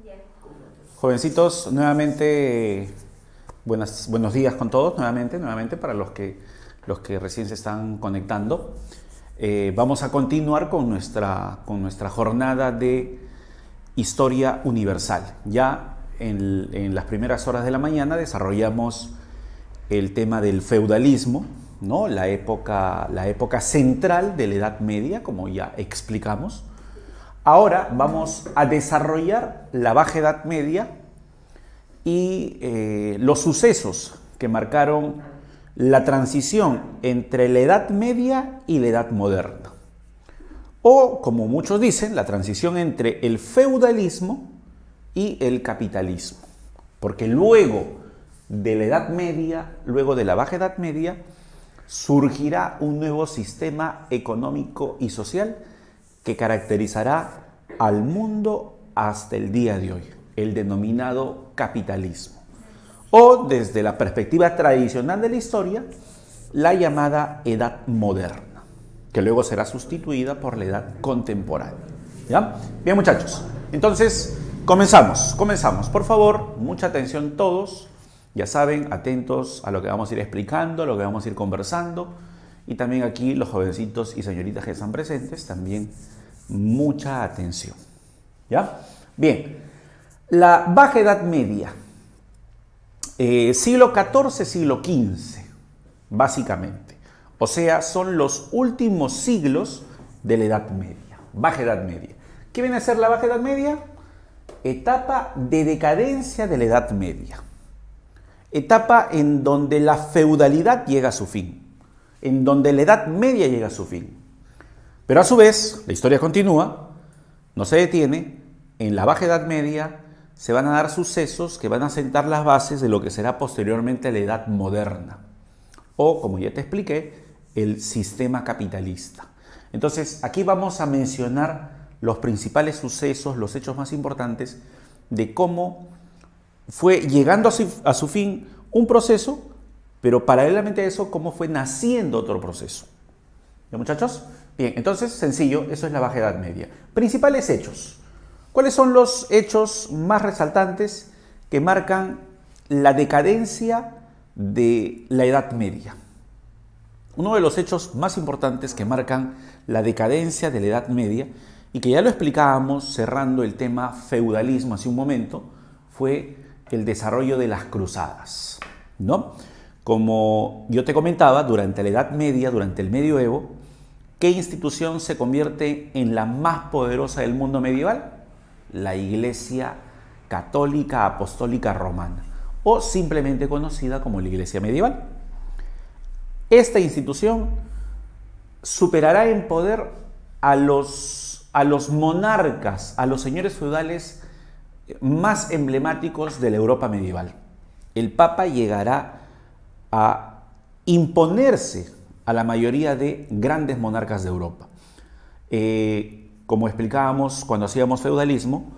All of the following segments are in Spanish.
Jovencitos, nuevamente, buenos días con todos, nuevamente para los que recién se están conectando. Vamos a continuar con nuestra jornada de Historia Universal. Ya en las primeras horas de la mañana desarrollamos el tema del feudalismo, ¿no? La época central de la Edad Media, como ya explicamos. Ahora vamos a desarrollar la Baja Edad Media y los sucesos que marcaron la transición entre la Edad Media y la Edad Moderna. O, como muchos dicen, la transición entre el feudalismo y el capitalismo. Porque luego de la Edad Media, luego de la Baja Edad Media, surgirá un nuevo sistema económico y social que caracterizará al mundo hasta el día de hoy, el denominado capitalismo. O, desde la perspectiva tradicional de la historia, la llamada Edad Moderna, que luego será sustituida por la Edad Contemporánea. ¿Ya? Bien, muchachos, entonces comenzamos. Por favor, mucha atención todos. Ya saben, atentos a lo que vamos a ir explicando, a lo que vamos a ir conversando. Y también aquí los jovencitos y señoritas que están presentes, también mucha atención. ¿Ya? Bien, la Baja Edad Media, siglo XIV, siglo XV, básicamente. O sea, son los últimos siglos de la Edad Media, Baja Edad Media. ¿Qué viene a ser la Baja Edad Media? Etapa de decadencia de la Edad Media. Etapa en donde la feudalidad llega a su fin, en donde la Edad Media llega a su fin. Pero a su vez, la historia continúa, no se detiene. En la Baja Edad Media se van a dar sucesos que van a sentar las bases de lo que será posteriormente la Edad Moderna. O, como ya te expliqué, el sistema capitalista. Entonces, aquí vamos a mencionar los principales sucesos, los hechos más importantes de cómo fue llegando a su fin un proceso, pero paralelamente a eso, cómo fue naciendo otro proceso. ¿Ya, muchachos? Bien, entonces, sencillo, eso es la Baja Edad Media. Principales hechos. ¿Cuáles son los hechos más resaltantes que marcan la decadencia de la Edad Media? Uno de los hechos más importantes que marcan la decadencia de la Edad Media, y que ya lo explicábamos cerrando el tema feudalismo hace un momento, fue el desarrollo de las cruzadas, ¿no? Como yo te comentaba, durante la Edad Media, durante el Medioevo, ¿qué institución se convierte en la más poderosa del mundo medieval? La Iglesia Católica Apostólica Romana, o simplemente conocida como la Iglesia Medieval. Esta institución superará en poder a los monarcas, a los señores feudales más emblemáticos de la Europa medieval. El Papa llegará a imponerse a la mayoría de grandes monarcas de Europa. Como explicábamos cuando hacíamos feudalismo,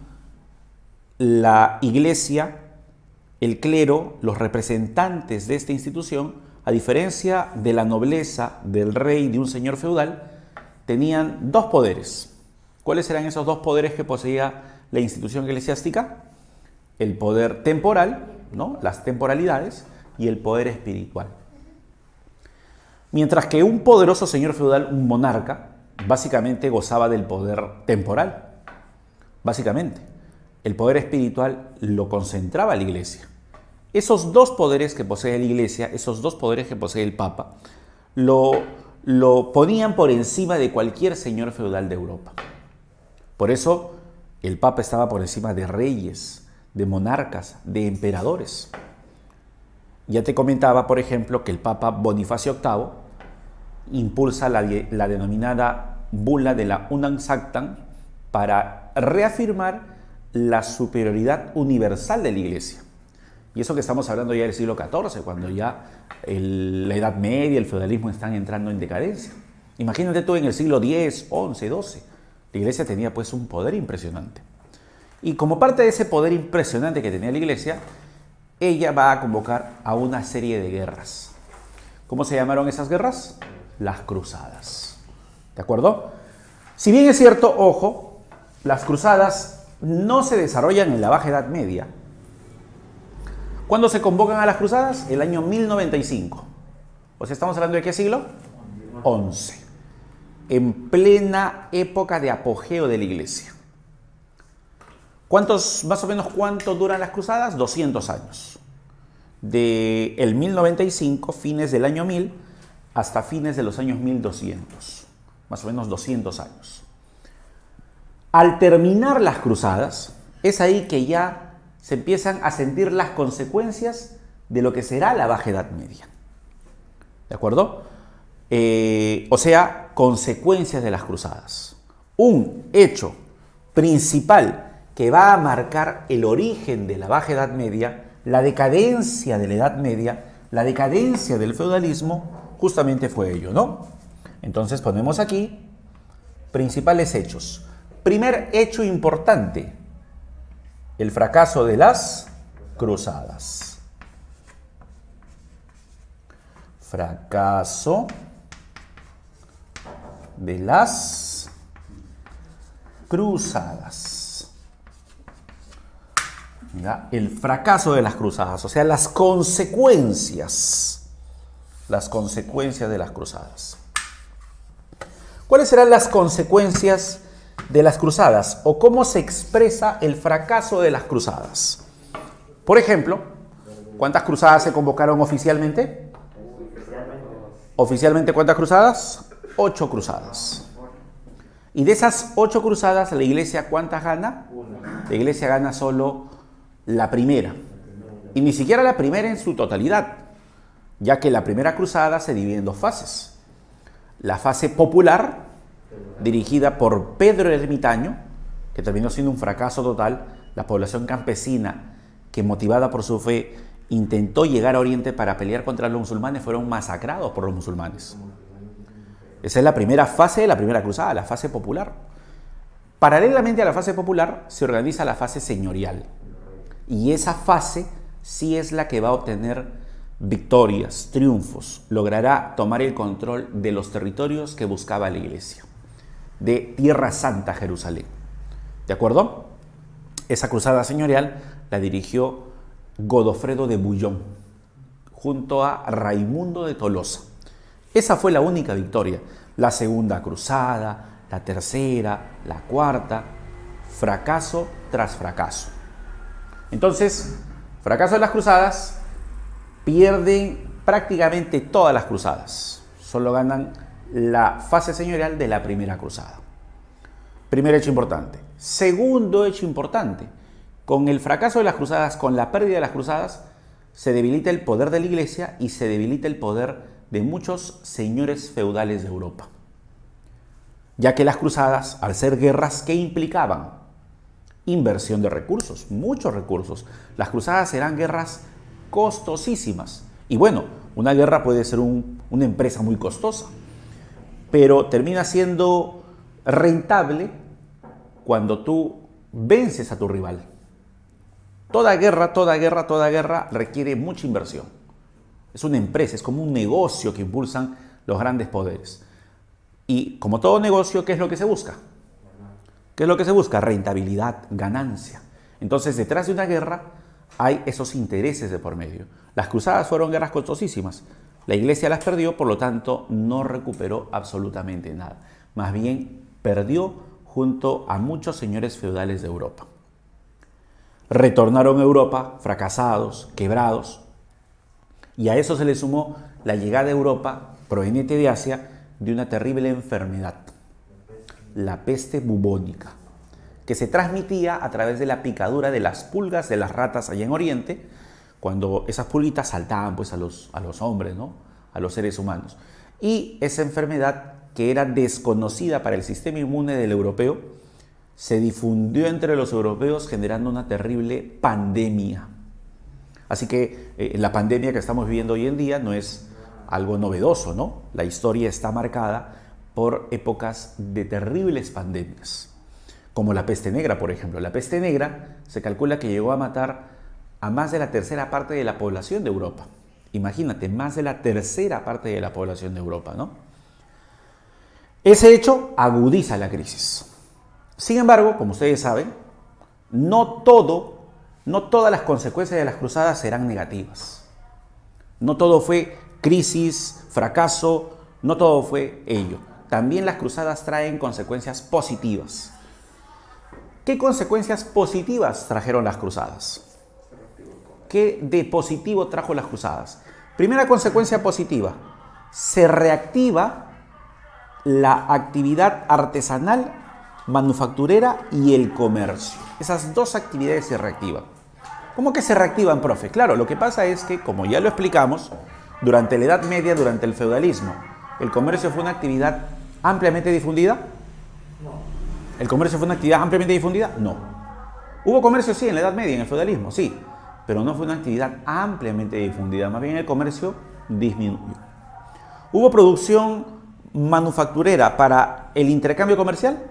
la iglesia, el clero, los representantes de esta institución, a diferencia de la nobleza, del rey, de un señor feudal, tenían dos poderes. ¿Cuáles eran esos dos poderes que poseía la institución eclesiástica? El poder temporal, ¿no? Las temporalidades, y el poder espiritual. Mientras que un poderoso señor feudal, un monarca, básicamente gozaba del poder temporal. Básicamente, el poder espiritual lo concentraba la iglesia. Esos dos poderes que posee la iglesia, esos dos poderes que posee el Papa, lo ponían por encima de cualquier señor feudal de Europa. Por eso, el Papa estaba por encima de reyes, de monarcas, de emperadores. Ya te comentaba, por ejemplo, que el Papa Bonifacio VIII impulsa la denominada bula de la Unam Sanctam para reafirmar la superioridad universal de la Iglesia. Y eso que estamos hablando ya del siglo XIV, cuando ya la Edad Media, el feudalismo están entrando en decadencia. Imagínate tú en el siglo X, XI, XII. La Iglesia tenía pues un poder impresionante. Y como parte de ese poder impresionante que tenía la Iglesia, ella va a convocar a una serie de guerras. ¿Cómo se llamaron esas guerras? Las cruzadas. ¿De acuerdo? Si bien es cierto, ojo, las cruzadas no se desarrollan en la Baja Edad Media. ¿Cuándo se convocan a las cruzadas? El año 1095. O sea, ¿estamos hablando de qué siglo? 11. En plena época de apogeo de la iglesia. Más o menos cuánto duran las cruzadas? 200 años. De el 1095, fines del año 1000, hasta fines de los años 1200. Más o menos 200 años. Al terminar las cruzadas, es ahí que ya se empiezan a sentir las consecuencias de lo que será la Baja Edad Media. ¿De acuerdo? O sea, consecuencias de las cruzadas. Un hecho principal que va a marcar el origen de la Baja Edad Media, la decadencia de la Edad Media, la decadencia del feudalismo, justamente fue ello, ¿no? Entonces ponemos aquí principales hechos. Primer hecho importante, el fracaso de las cruzadas. Fracaso de las cruzadas. ¿Ya? El fracaso de las cruzadas, o sea, las consecuencias de las cruzadas. ¿Cuáles serán las consecuencias de las cruzadas o cómo se expresa el fracaso de las cruzadas? Por ejemplo, ¿cuántas cruzadas se convocaron oficialmente? Oficialmente, ¿cuántas cruzadas? 8 cruzadas. Y de esas 8 cruzadas, ¿la iglesia cuántas gana? La iglesia gana solo la primera. Y ni siquiera la primera en su totalidad, ya que la primera cruzada se divide en 2 fases. La fase popular, dirigida por Pedro el Ermitaño, que terminó siendo un fracaso total. La población campesina, que motivada por su fe, intentó llegar a Oriente para pelear contra los musulmanes, fueron masacrados por los musulmanes. Esa es la primera fase de la primera cruzada, la fase popular. Paralelamente a la fase popular se organiza la fase señorial. Y esa fase sí es la que va a obtener victorias, triunfos, logrará tomar el control de los territorios que buscaba la iglesia, de Tierra Santa, Jerusalén. ¿De acuerdo? Esa cruzada señorial la dirigió Godofredo de Bouillon, junto a Raimundo de Tolosa. Esa fue la única victoria. La segunda cruzada, la tercera, la cuarta, fracaso tras fracaso. Entonces, fracaso de las cruzadas, pierden prácticamente todas las cruzadas. Solo ganan la fase señorial de la primera cruzada. Primer hecho importante. Segundo hecho importante. Con el fracaso de las cruzadas, con la pérdida de las cruzadas, se debilita el poder de la iglesia y se debilita el poder de muchos señores feudales de Europa. Ya que las cruzadas, al ser guerras que implicaban inversión de recursos, muchos recursos, las cruzadas eran guerras costosísimas. Y bueno, una guerra puede ser una empresa muy costosa, pero termina siendo rentable cuando tú vences a tu rival. Toda guerra requiere mucha inversión. Es una empresa, es como un negocio que impulsan los grandes poderes. Y como todo negocio, ¿qué es lo que se busca? ¿Qué es lo que se busca? Rentabilidad, ganancia. Entonces, detrás de una guerra hay esos intereses de por medio. Las cruzadas fueron guerras costosísimas. La iglesia las perdió, por lo tanto, no recuperó absolutamente nada. Más bien, perdió junto a muchos señores feudales de Europa. Retornaron a Europa fracasados, quebrados, y a eso se le sumó la llegada a Europa, proveniente de Asia, de una terrible enfermedad, la peste bubónica, que se transmitía a través de la picadura de las pulgas de las ratas allá en Oriente, cuando esas pulguitas saltaban pues, a los hombres, ¿no? A los seres humanos. Y esa enfermedad, que era desconocida para el sistema inmune del europeo, se difundió entre los europeos generando una terrible pandemia. Así que la pandemia que estamos viviendo hoy en día no es algo novedoso, ¿no? La historia está marcada por épocas de terribles pandemias, como la peste negra, por ejemplo. La peste negra se calcula que llegó a matar a más de la tercera parte de la población de Europa. Imagínate, más de la tercera parte de la población de Europa, ¿no? Ese hecho agudiza la crisis. Sin embargo, como ustedes saben, no todas las consecuencias de las cruzadas serán negativas. No todo fue crisis, fracaso, no todo fue ello. También las cruzadas traen consecuencias positivas. ¿Qué consecuencias positivas trajeron las cruzadas? ¿Qué de positivo trajo las cruzadas? Primera consecuencia positiva, se reactiva la actividad artesanal, manufacturera y el comercio. Esas dos actividades se reactivan. ¿Cómo que se reactivan, profe? Claro, lo que pasa es que, como ya lo explicamos, durante la Edad Media, durante el feudalismo, ¿el comercio fue una actividad ampliamente difundida? No. ¿El comercio fue una actividad ampliamente difundida? No. ¿Hubo comercio? Sí, en la Edad Media, en el feudalismo, sí. Pero no fue una actividad ampliamente difundida. Más bien el comercio disminuyó. ¿Hubo producción manufacturera para el intercambio comercial?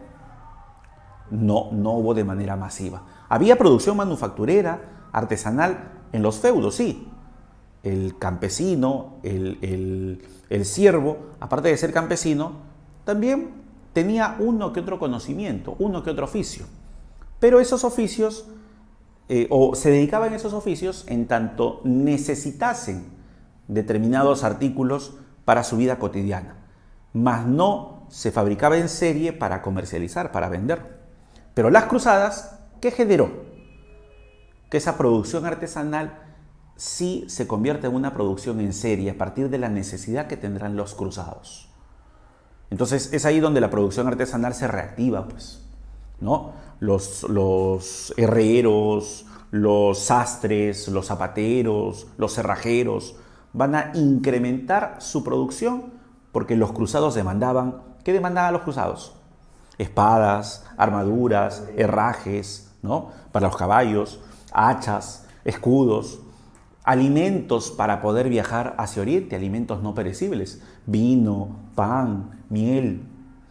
No, no hubo de manera masiva. Había producción manufacturera, artesanal, en los feudos, sí. El campesino, el siervo, aparte de ser campesino, también tenía uno que otro conocimiento, uno que otro oficio. Pero esos oficios, o se dedicaban a esos oficios en tanto necesitasen determinados artículos para su vida cotidiana. Mas no se fabricaba en serie para comercializar, para vender. Pero las cruzadas, ¿qué generó? Que esa producción artesanal sí se convierte en una producción en serie a partir de la necesidad que tendrán los cruzados. Entonces es ahí donde la producción artesanal se reactiva, pues, ¿no? Los herreros, los sastres, los zapateros, los cerrajeros van a incrementar su producción porque los cruzados demandaban. ¿Qué demandaban los cruzados? Espadas, armaduras, herrajes, ¿no? Para los caballos, hachas, escudos, alimentos para poder viajar hacia Oriente, alimentos no perecibles, vino, pan, miel.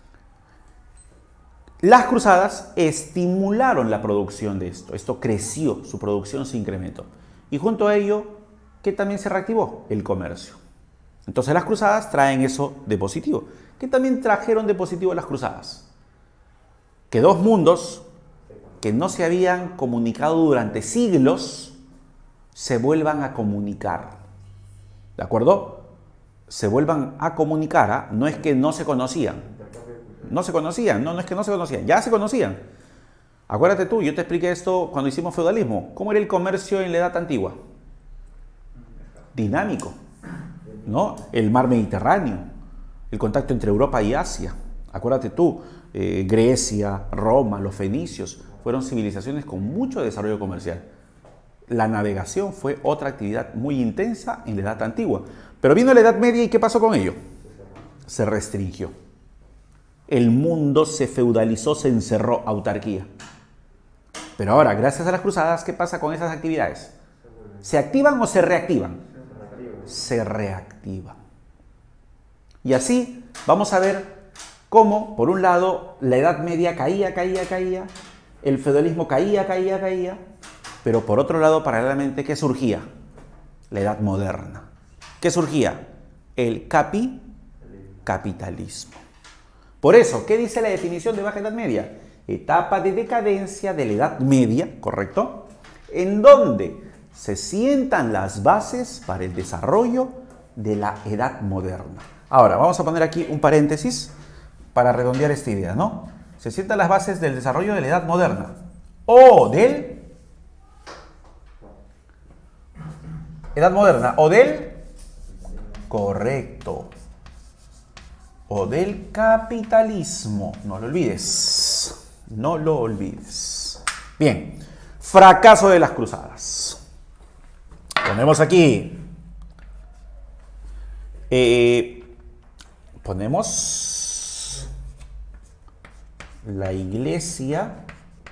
Las cruzadas estimularon la producción de esto. Esto creció, su producción se incrementó. Y junto a ello, ¿qué también se reactivó? El comercio. Entonces las cruzadas traen eso de positivo. ¿Qué también trajeron de positivo las cruzadas? Que dos mundos que no se habían comunicado durante siglos se vuelvan a comunicar. ¿De acuerdo? Se vuelvan a comunicar, ¿eh? No es que no se conocían. No se conocían, no es que no se conocían, ya se conocían. Acuérdate tú, yo te expliqué esto cuando hicimos feudalismo. ¿Cómo era el comercio en la Edad Antigua? Dinámico, ¿no? El mar Mediterráneo, el contacto entre Europa y Asia. Acuérdate tú, Grecia, Roma, los fenicios, fueron civilizaciones con mucho desarrollo comercial. La navegación fue otra actividad muy intensa en la Edad Antigua. Pero vino la Edad Media y ¿qué pasó con ello? Se restringió. El mundo se feudalizó, se encerró, autarquía. Pero ahora, gracias a las cruzadas, ¿qué pasa con esas actividades? ¿Se activan o se reactivan? Se reactivan. Y así vamos a ver cómo, por un lado, la Edad Media caía, el feudalismo caía, pero por otro lado, paralelamente, ¿qué surgía? La Edad Moderna. ¿Qué surgía? El capitalismo. Por eso, ¿qué dice la definición de Baja Edad Media? Etapa de decadencia de la Edad Media, ¿correcto? En donde se sientan las bases para el desarrollo de la Edad Moderna. Ahora, vamos a poner aquí un paréntesis para redondear esta idea, ¿no? Se sientan las bases del desarrollo de la Edad Moderna o del... Edad Moderna o del... Correcto. O del capitalismo. No lo olvides. No lo olvides. Bien. Fracaso de las cruzadas. Ponemos aquí. Ponemos la iglesia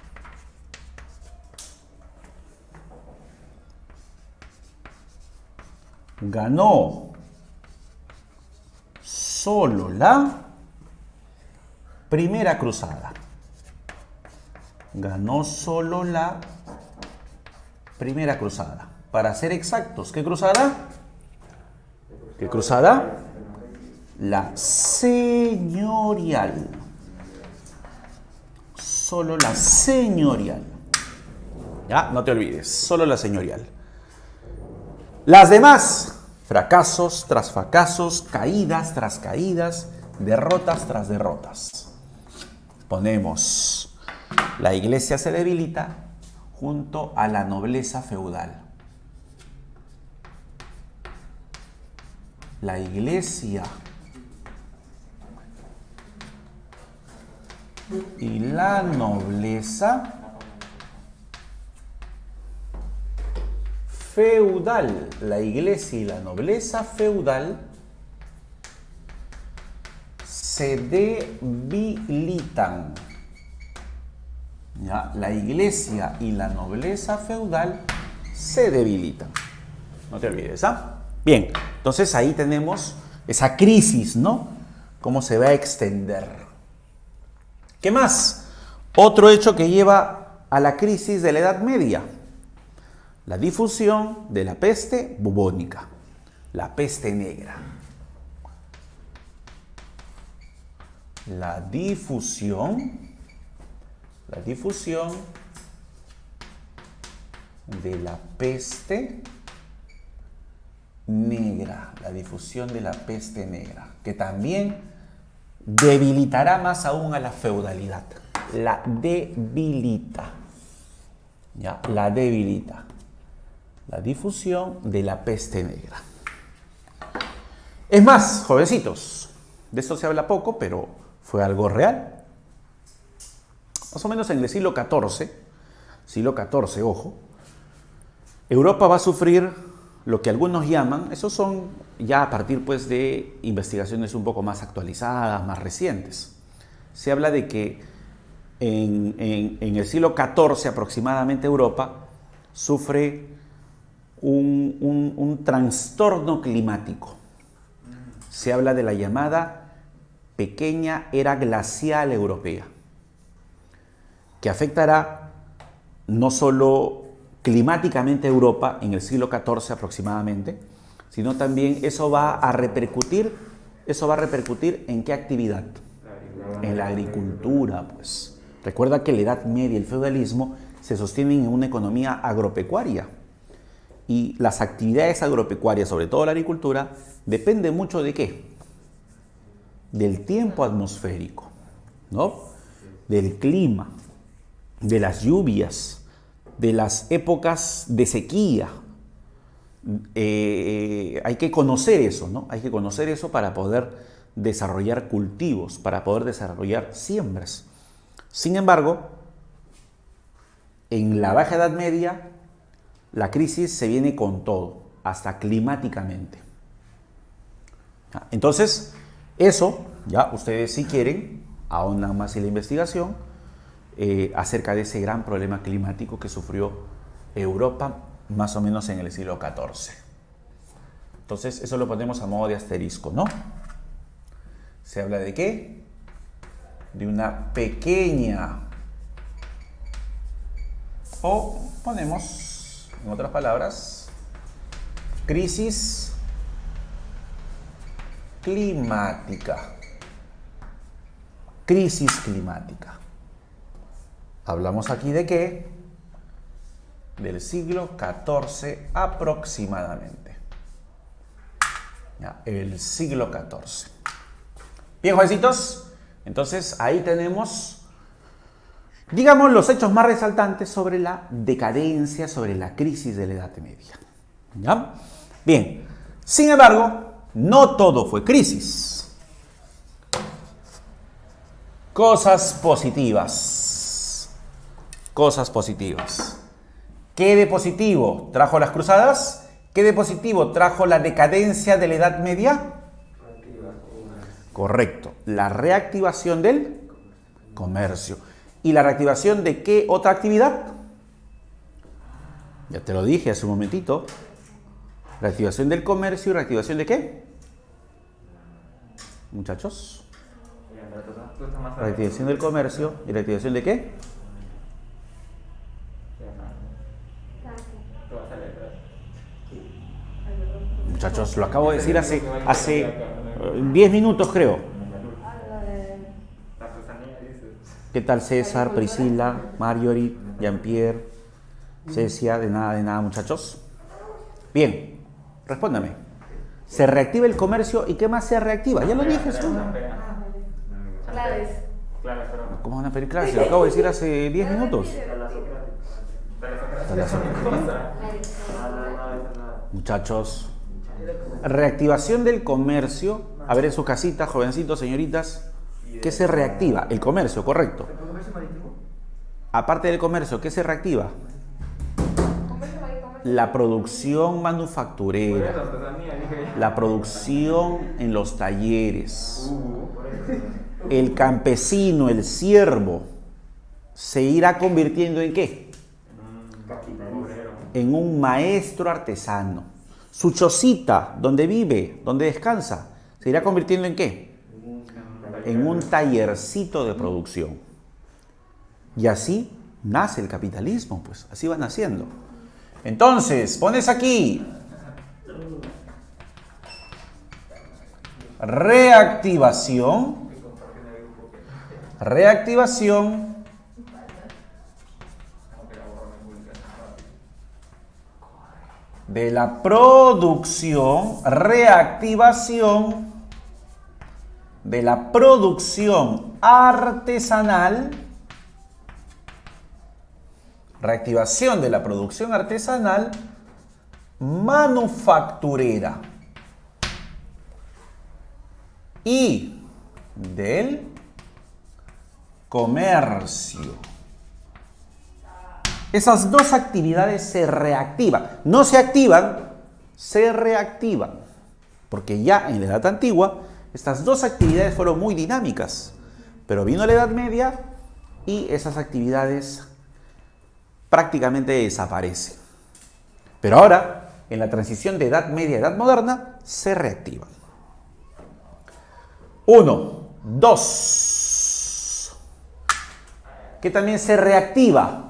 ganó solo la primera cruzada. Ganó solo la primera cruzada. Para ser exactos, ¿qué cruzada? ¿Qué cruzada? La señorial. Solo la señorial. Ya, no te olvides, solo la señorial. Las demás, fracasos tras fracasos, caídas tras caídas, derrotas tras derrotas. Ponemos, la iglesia se debilita junto a la nobleza feudal. La iglesia y la nobleza feudal. La iglesia y la nobleza feudal se debilitan. ¿Ya? La iglesia y la nobleza feudal se debilitan. No te olvides, ¿ah? Bien, entonces ahí tenemos esa crisis, ¿no? Cómo se va a extender. ¿Qué más? Otro hecho que lleva a la crisis de la Edad Media. La difusión de la peste bubónica, la peste negra. La difusión de la peste negra, la difusión de la peste negra, que también debilitará más aún a la feudalidad. La debilita. ¿Ya? La debilita. La difusión de la peste negra. Es más, jovencitos, de esto se habla poco, pero fue algo real. Más o menos en el siglo XIV, ojo, Europa va a sufrir lo que algunos llaman, esos son ya a partir pues de investigaciones un poco más actualizadas, más recientes. Se habla de que en el siglo XIV aproximadamente Europa sufre un trastorno climático. Se habla de la llamada pequeña era glacial europea, que afectará no solo climáticamente a Europa en el siglo XIV aproximadamente, sino también eso va a repercutir ¿en qué actividad? En la agricultura, pues. Recuerda que la Edad Media y el feudalismo se sostienen en una economía agropecuaria. Y las actividades agropecuarias, sobre todo la agricultura, dependen mucho de ¿qué? Del tiempo atmosférico, ¿no? Del clima, de las lluvias, de las épocas de sequía. Hay que conocer eso, ¿no? Hay que conocer eso para poder desarrollar cultivos, para poder desarrollar siembras. Sin embargo, en la Baja Edad Media, la crisis se viene con todo, hasta climáticamente. Entonces, eso, ya ustedes si quieren, ahondan más en la investigación acerca de ese gran problema climático que sufrió Europa más o menos en el siglo XIV. Entonces, eso lo ponemos a modo de asterisco, ¿no? ¿Se habla de qué? De una pequeña, o ponemos, en otras palabras, crisis climática. Crisis climática. Hablamos aquí de qué? Del siglo XIV aproximadamente. Ya, el siglo XIV. Bien, jovencitos. Entonces, ahí tenemos, digamos, los hechos más resaltantes sobre la decadencia, sobre la crisis de la Edad Media. ¿Ya? Bien. Sin embargo, no todo fue crisis. Cosas positivas. Cosas positivas. ¿Qué de positivo trajo las cruzadas? ¿Qué de positivo trajo la decadencia de la Edad Media? Correcto. La reactivación del comercio. ¿Y la reactivación de qué otra actividad? Ya te lo dije hace un momentito. Reactivación del comercio y reactivación de qué? Muchachos. Reactivación del comercio y reactivación de qué? Muchachos, lo acabo de decir hace 10 minutos, creo. ¿Qué tal César, Priscila, Marjorie, Jean-Pierre? Cecia, de nada, muchachos. Bien, respóndame. Se reactiva el comercio y ¿qué más se reactiva? Ya lo dije. Claves. ¿Cómo van a pedir clases? Lo acabo de decir hace 10 minutos. Muchachos, reactivación del comercio. A ver en su casita, jovencitos, señoritas, ¿qué se reactiva? El comercio, correcto. Aparte del comercio, ¿qué se reactiva? La producción manufacturera, la producción en los talleres. El campesino, el siervo, se irá convirtiendo ¿en qué? En un maestro artesano. Su chocita, donde vive, donde descansa, se irá convirtiendo ¿en qué? En un tallercito de producción. Y así nace el capitalismo, pues así va naciendo. Entonces, pones aquí reactivación de la producción, reactivación de la producción artesanal, reactivación de la producción artesanal manufacturera y del comercio. Esas dos actividades se reactivan. No se activan, se reactivan. Porque ya en la Edad Antigua, estas dos actividades fueron muy dinámicas. Pero vino la Edad Media y esas actividades prácticamente desaparecen. Pero ahora, en la transición de Edad Media a Edad Moderna, se reactivan. 1, 2. ¿Qué también se reactiva?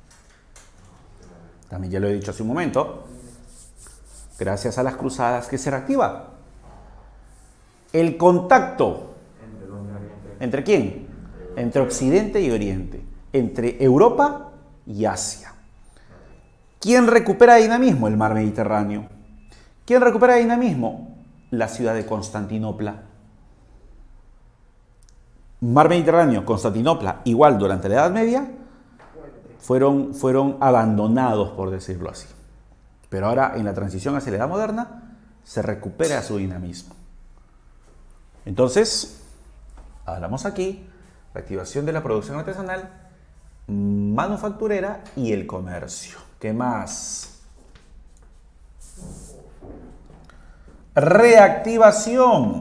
También ya lo he dicho hace un momento. Gracias a las cruzadas, ¿qué se reactiva? El contacto. ¿Entre quién? Entre Occidente y Oriente. Entre Europa y Asia. ¿Quién recupera dinamismo? El mar Mediterráneo. ¿Quién recupera dinamismo? La ciudad de Constantinopla. Mar Mediterráneo, Constantinopla, igual durante la Edad Media, fueron abandonados, por decirlo así. Pero ahora, en la transición hacia la Edad Moderna, se recupera su dinamismo. Entonces, hablamos aquí, reactivación de la producción artesanal, manufacturera y el comercio. ¿Qué más? Reactivación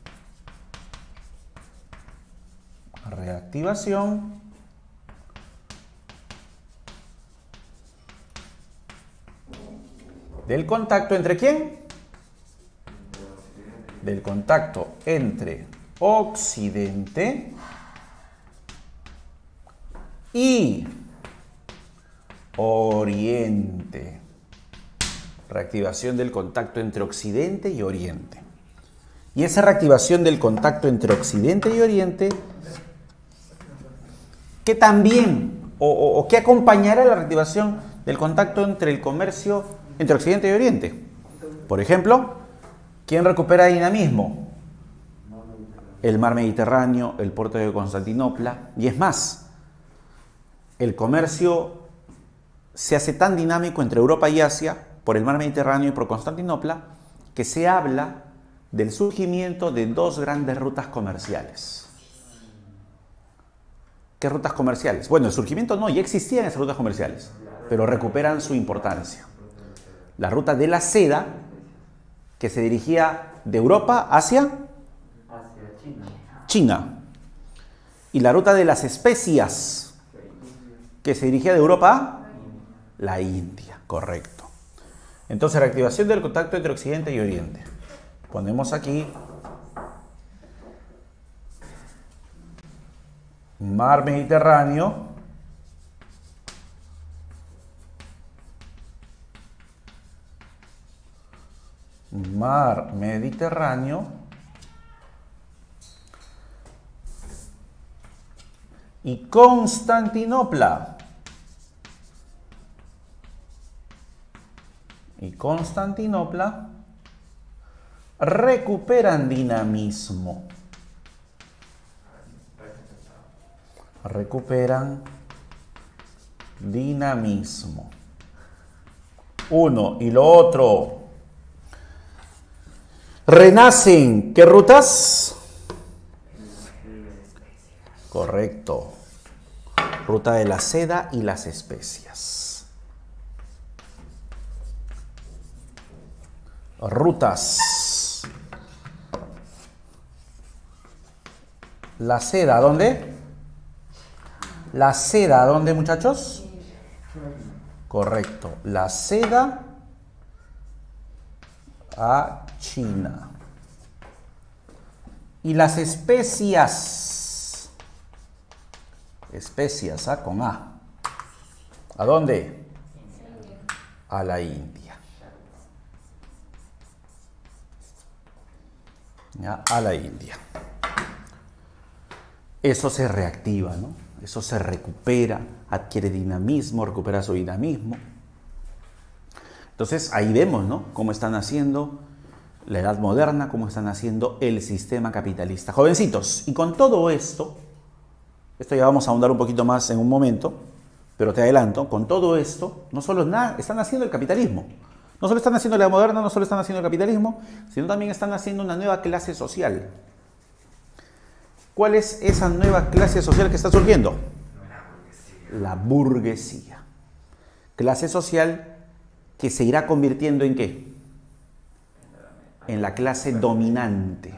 del contacto entre ¿quién? Del contacto entre Occidente y Oriente. Reactivación del contacto entre Occidente y Oriente. Y esa reactivación del contacto entre Occidente y Oriente, ¿qué también o qué acompañará la reactivación del contacto entre el comercio entre Occidente y Oriente? Por ejemplo, ¿quién recupera dinamismo? El mar Mediterráneo, el puerto de Constantinopla. Y es más, el comercio se hace tan dinámico entre Europa y Asia, por el mar Mediterráneo y por Constantinopla, que se habla del surgimiento de dos grandes rutas comerciales. ¿Qué rutas comerciales? Bueno, el surgimiento no, ya existían esas rutas comerciales, pero recuperan su importancia. La ruta de la seda, que se dirigía de Europa hacia China. Y la ruta de las especias, que se dirigía de Europa a la India, correcto. Entonces, reactivación del contacto entre Occidente y Oriente. Ponemos aquí mar Mediterráneo, mar Mediterráneo y Constantinopla. y Constantinopla recuperan dinamismo. Recuperan dinamismo. Uno y lo otro. Renacen. ¿Qué rutas? Correcto. Ruta de la seda y las especias. Rutas. La seda, ¿dónde? La seda, ¿dónde, muchachos? Correcto. La seda a China. Y las especias. Especias, con A. ¿A dónde? A la India. ¿Ya? A la India. Eso se reactiva, ¿no? Eso se recupera, adquiere dinamismo, recupera su dinamismo. Entonces ahí vemos, ¿no?, cómo están haciendo la edad moderna, cómo están haciendo el sistema capitalista. Jovencitos, y con todo esto ya vamos a ahondar un poquito más en un momento, pero te adelanto, con todo esto, no solo están haciendo el capitalismo, no solo están haciendo la edad moderna, no solo están haciendo el capitalismo, sino también están haciendo una nueva clase social. ¿Cuál es esa nueva clase social que está surgiendo? La burguesía. Clase social que se irá convirtiendo ¿en qué? En la clase dominante.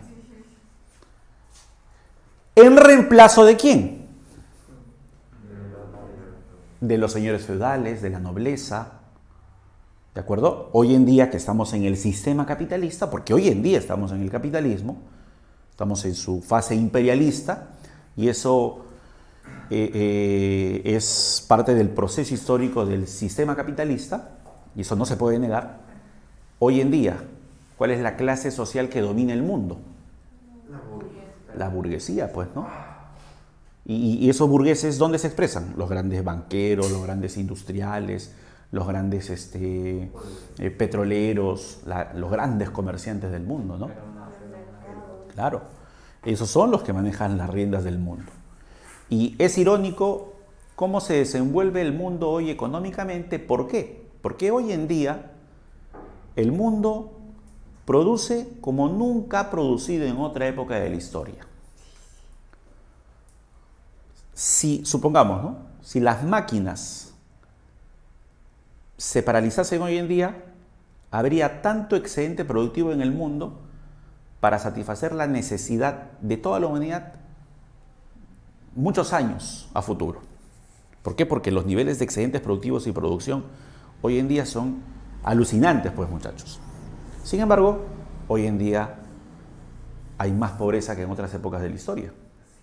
¿En reemplazo de quién? De los señores feudales, de la nobleza. ¿De acuerdo? Hoy en día que estamos en el sistema capitalista, porque hoy en día estamos en el capitalismo, estamos en su fase imperialista, y eso es parte del proceso histórico del sistema capitalista, y eso no se puede negar. Hoy en día, ¿cuál es la clase social que domina el mundo? La burguesía, pues, ¿no? Y esos burgueses, ¿dónde se expresan? Los grandes banqueros, los grandes industriales, los grandes petroleros, los grandes comerciantes del mundo, ¿no? Claro, esos son los que manejan las riendas del mundo. Y es irónico cómo se desenvuelve el mundo hoy económicamente. ¿Por qué? Porque hoy en día el mundo produce como nunca ha producido en otra época de la historia. Si, supongamos, ¿no?, si las máquinas se paralizasen hoy en día, habría tanto excedente productivo en el mundo para satisfacer la necesidad de toda la humanidad muchos años a futuro. ¿Por qué? Porque los niveles de excedentes productivos y producción hoy en día son alucinantes, pues, muchachos. Sin embargo, hoy en día hay más pobreza que en otras épocas de la historia.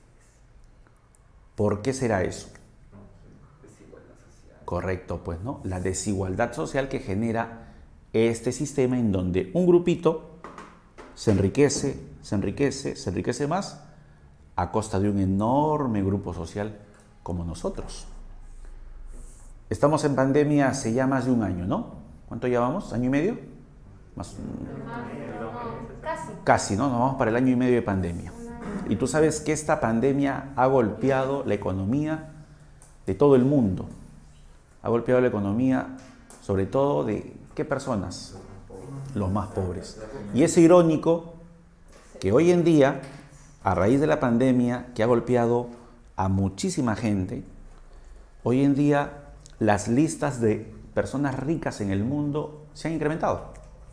¿Por qué será eso? Correcto, pues, ¿no? La desigualdad social que genera este sistema en donde un grupito se enriquece más a costa de un enorme grupo social como nosotros. Estamos en pandemia hace ya más de un año, ¿no? ¿Cuánto llevamos? ¿Año y medio? Más, casi, ¿no? Nos vamos para el año y medio de pandemia. Y tú sabes que esta pandemia ha golpeado la economía de todo el mundo. Ha golpeado la economía, sobre todo de ¿qué personas? Los más pobres. Y es irónico que hoy en día, a raíz de la pandemia que ha golpeado a muchísima gente, hoy en día las listas de personas ricas en el mundo se han incrementado,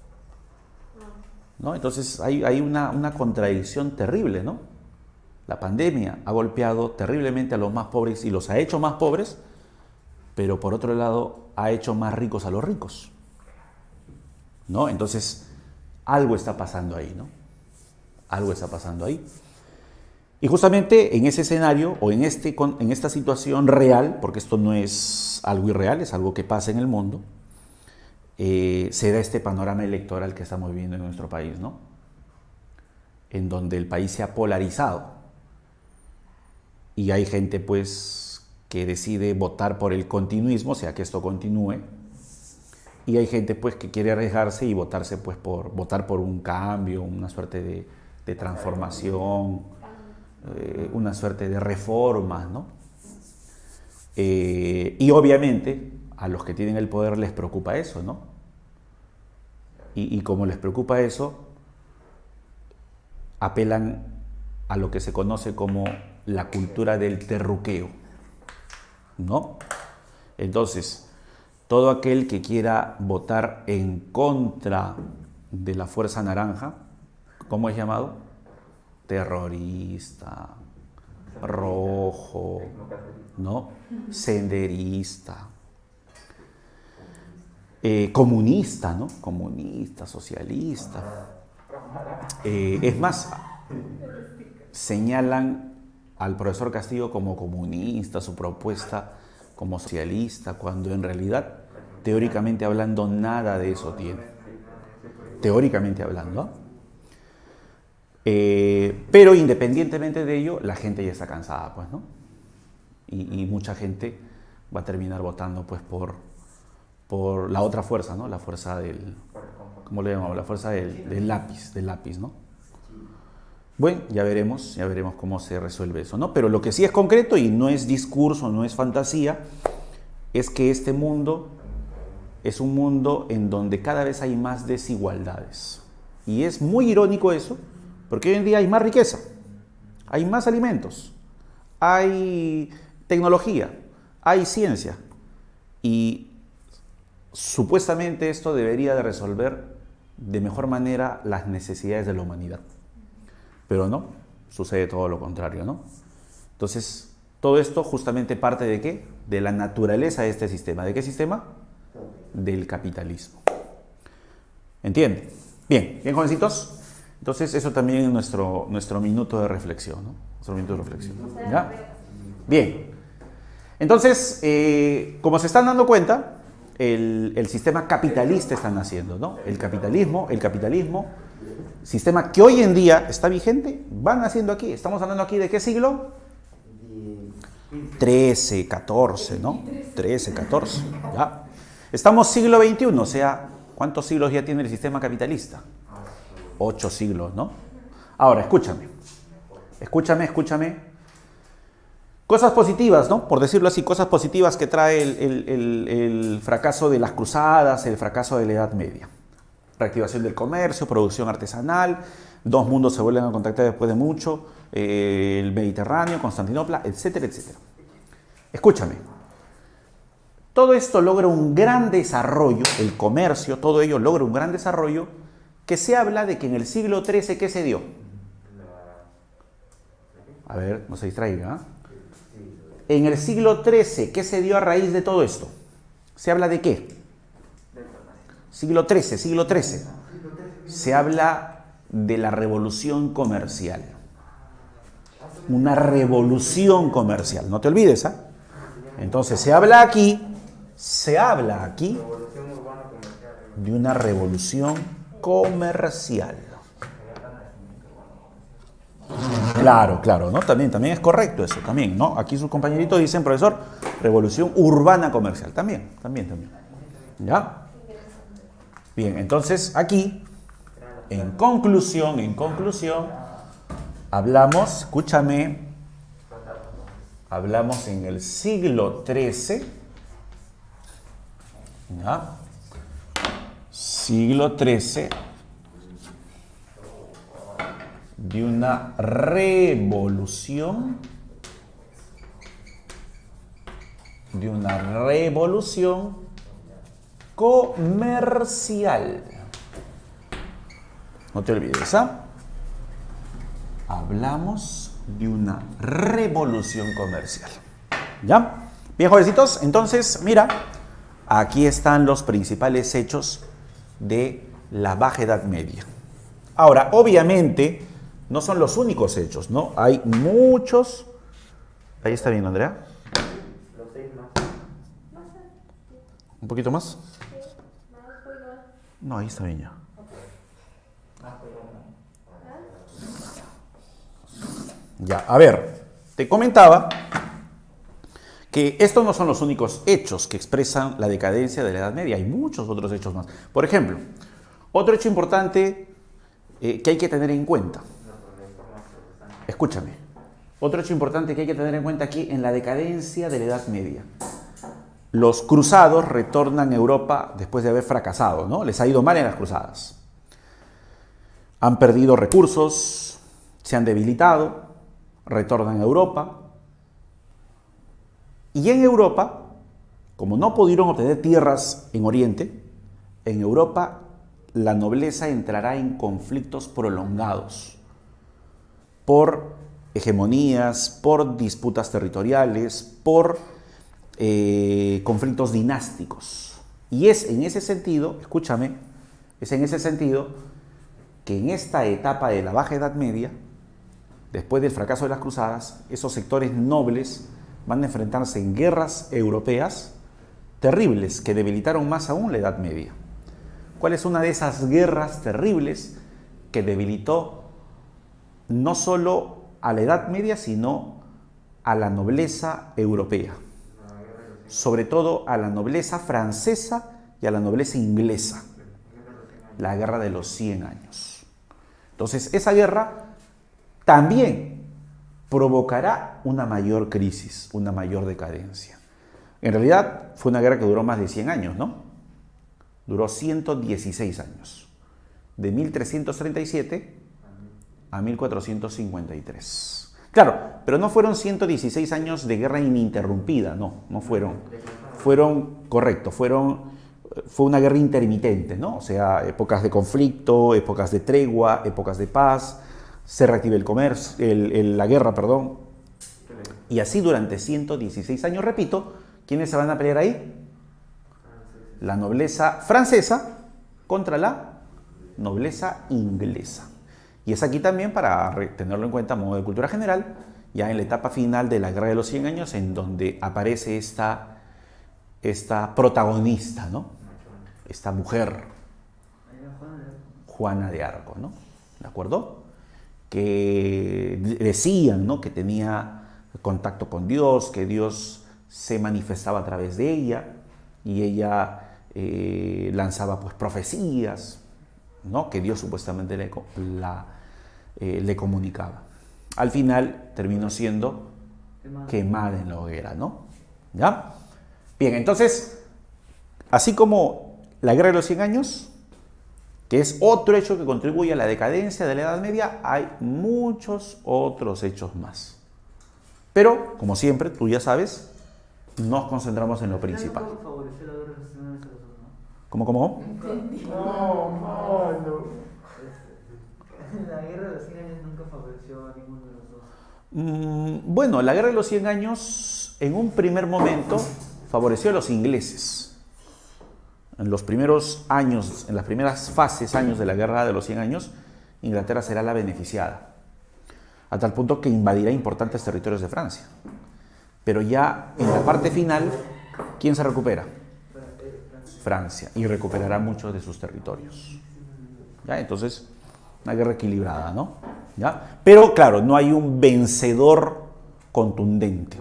¿no? Entonces hay una contradicción terrible, ¿no? La pandemia ha golpeado terriblemente a los más pobres y los ha hecho más pobres, pero por otro lado ha hecho más ricos a los ricos, ¿no? Entonces algo está pasando ahí, ¿no? Algo está pasando ahí. Y justamente en ese escenario o en esta situación real, porque esto no es algo irreal, es algo que pasa en el mundo, se da este panorama electoral que estamos viviendo en nuestro país, ¿no? En donde el país se ha polarizado y hay gente, pues, que decide votar por el continuismo, o sea, que esto continúe, Y hay gente pues que quiere arriesgarse y votarse pues votar por un cambio, una suerte de transformación, una suerte de reformas, ¿no? Y obviamente a los que tienen el poder les preocupa eso, ¿no? Y como les preocupa eso, apelan a lo que se conoce como la cultura del terruqueo, ¿no? Entonces, todo aquel que quiera votar en contra de la Fuerza Naranja, ¿cómo es llamado? Terrorista, rojo, ¿no? Senderista, comunista, ¿no? Comunista, socialista. Es más, señalan al profesor Castillo como comunista, su propuesta como socialista, cuando en realidad, teóricamente hablando, nada de eso tiene. Teóricamente hablando. Pero independientemente de ello, la gente ya está cansada, pues, ¿no? Y mucha gente va a terminar votando, pues, por la otra fuerza, ¿no? La fuerza del, ¿cómo le llamamos? La fuerza del lápiz, ¿no? Bueno, ya veremos cómo se resuelve eso, ¿no? Pero lo que sí es concreto y no es discurso, no es fantasía, es que este mundo es un mundo en donde cada vez hay más desigualdades. Y es muy irónico eso, porque hoy en día hay más riqueza, hay más alimentos, hay tecnología, hay ciencia. Y supuestamente esto debería de resolver de mejor manera las necesidades de la humanidad. Pero no, sucede todo lo contrario, ¿no? Entonces, todo esto justamente parte ¿de qué? De la naturaleza de este sistema. ¿De qué sistema? Del capitalismo. ¿Entienden? Bien, jovencitos. Entonces, eso también es nuestro minuto de reflexión, ¿no? Nuestro minuto de reflexión. ¿Ya? Bien. Entonces, como se están dando cuenta, el sistema capitalista está naciendo, ¿no? El capitalismo, sistema que hoy en día está vigente, va naciendo aquí. Estamos hablando aquí de qué siglo? 13, 14, ¿no? 13, 14, ¿ya? Estamos siglo XXI, o sea, ¿cuántos siglos ya tiene el sistema capitalista? 8 siglos, ¿no? Ahora, escúchame. Cosas positivas, ¿no? Por decirlo así, cosas positivas que trae el fracaso de las cruzadas, el fracaso de la Edad Media. Reactivación del comercio, producción artesanal, dos mundos se vuelven a contactar después de mucho, el Mediterráneo, Constantinopla, etcétera, etcétera. Escúchame, todo esto logra un gran desarrollo, el comercio, todo ello logra un gran desarrollo, que se habla de que en el siglo XIII, ¿qué se dio? A ver, no se distraiga, ¿eh? En el siglo XIII, ¿qué se dio a raíz de todo esto? ¿Se habla de qué? Siglo XIII. Se habla de la revolución comercial. Una revolución comercial, no te olvides, ¿ah? Entonces se habla aquí de una revolución comercial. Claro, ¿no? También es correcto eso, también, ¿no? Aquí sus compañeritos dicen, profesor, revolución urbana comercial, también. ¿Ya? Bien, entonces aquí, en conclusión, hablamos, escúchame, hablamos en el siglo XIII, ¿ya? Siglo XIII, de una revolución comercial. No te olvides, ¿ah? Hablamos de una revolución comercial. ¿Ya? Bien, jovencitos, entonces, mira, aquí están los principales hechos de la Baja Edad Media. Ahora, obviamente, no son los únicos hechos, ¿no? Hay muchos. Ahí está bien, Andrea. ¿Un poquito más? No, ahí está bien ya. Ya, a ver, te comentaba que estos no son los únicos hechos que expresan la decadencia de la Edad Media, hay muchos otros hechos más. Por ejemplo, otro hecho importante que hay que tener en cuenta. Escúchame. Otro hecho importante que hay que tener en cuenta aquí en la decadencia de la Edad Media. Los cruzados retornan a Europa después de haber fracasado, ¿no? Les ha ido mal en las cruzadas. Han perdido recursos, se han debilitado, retornan a Europa. Y en Europa, como no pudieron obtener tierras en Oriente, en Europa la nobleza entrará en conflictos prolongados por hegemonías, por disputas territoriales, por conflictos dinásticos. Y es en ese sentido, escúchame, es en ese sentido que en esta etapa de la Baja Edad Media, después del fracaso de las cruzadas, esos sectores nobles van a enfrentarse en guerras europeas terribles que debilitaron más aún la Edad Media. ¿Cuál es una de esas guerras terribles que debilitó no solo a la Edad Media, sino a la nobleza europea? Sobre todo a la nobleza francesa y a la nobleza inglesa. La Guerra de los 100 años. Entonces, esa guerra también provocará una mayor crisis, una mayor decadencia. En realidad, fue una guerra que duró más de 100 años, ¿no? Duró 116 años. De 1337 a 1453. Claro, pero no fueron 116 años de guerra ininterrumpida, no fueron. Fue una guerra intermitente, ¿no? O sea, épocas de conflicto, épocas de tregua, épocas de paz, se reactiva el comercio, la guerra, perdón. Y así durante 116 años, repito, ¿quiénes se van a pelear ahí? La nobleza francesa contra la nobleza inglesa. Y es aquí también, para tenerlo en cuenta a modo de cultura general, ya en la etapa final de la Guerra de los 100 años, en donde aparece esta protagonista, ¿no? Esta mujer, Juana de Arco, ¿no? ¿De acuerdo? Que decían, ¿no?, que tenía contacto con Dios, que Dios se manifestaba a través de ella, y ella lanzaba pues profecías, ¿no?, que Dios supuestamente le comunicaba. Al final terminó siendo quemada en la hoguera, ¿no? ¿Ya? Bien, entonces, así como la Guerra de los 100 años, que es otro hecho que contribuye a la decadencia de la Edad Media, hay muchos otros hechos más. Pero, como siempre, tú ya sabes, nos concentramos en lo principal. ¿Cómo? No. La Guerra de los 100 años nunca favoreció a ninguno de los dos. Bueno, la Guerra de los 100 años, en un primer momento, favoreció a los ingleses. En los primeros años, en las primeras años de la Guerra de los 100 años, Inglaterra será la beneficiada, a tal punto que invadirá importantes territorios de Francia. Pero ya en la parte final, ¿quién se recupera? Francia, y recuperará muchos de sus territorios. ¿Ya? Entonces, una guerra equilibrada, ¿no? ¿Ya? Pero claro, no hay un vencedor contundente.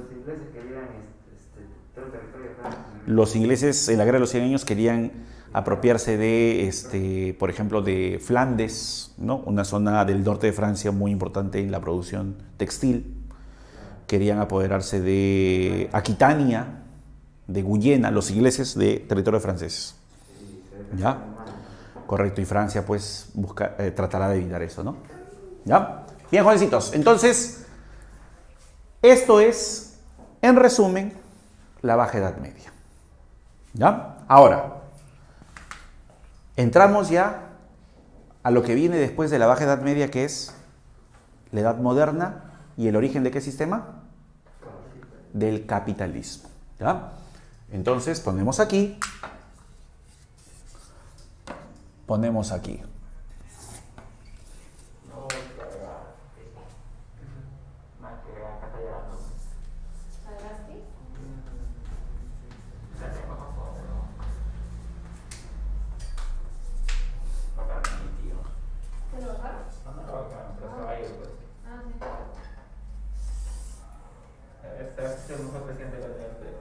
Los ingleses en la Guerra de los 100 años querían apropiarse de, por ejemplo, de Flandes, ¿no?, una zona del norte de Francia muy importante en la producción textil. Querían apoderarse de Aquitania, de Guyena, los ingleses de territorio franceses. ¿Ya? Correcto, y Francia pues tratará de evitar eso, ¿no? ¿Ya? Bien, jovencitos, entonces, esto es, en resumen, la Baja Edad Media. ¿Ya? Ahora, entramos ya a lo que viene después de la Baja Edad Media, que es la Edad Moderna y el origen de ¿qué sistema? Del capitalismo. ¿Ya? Entonces, ponemos aquí. Este es el mejor presidente de la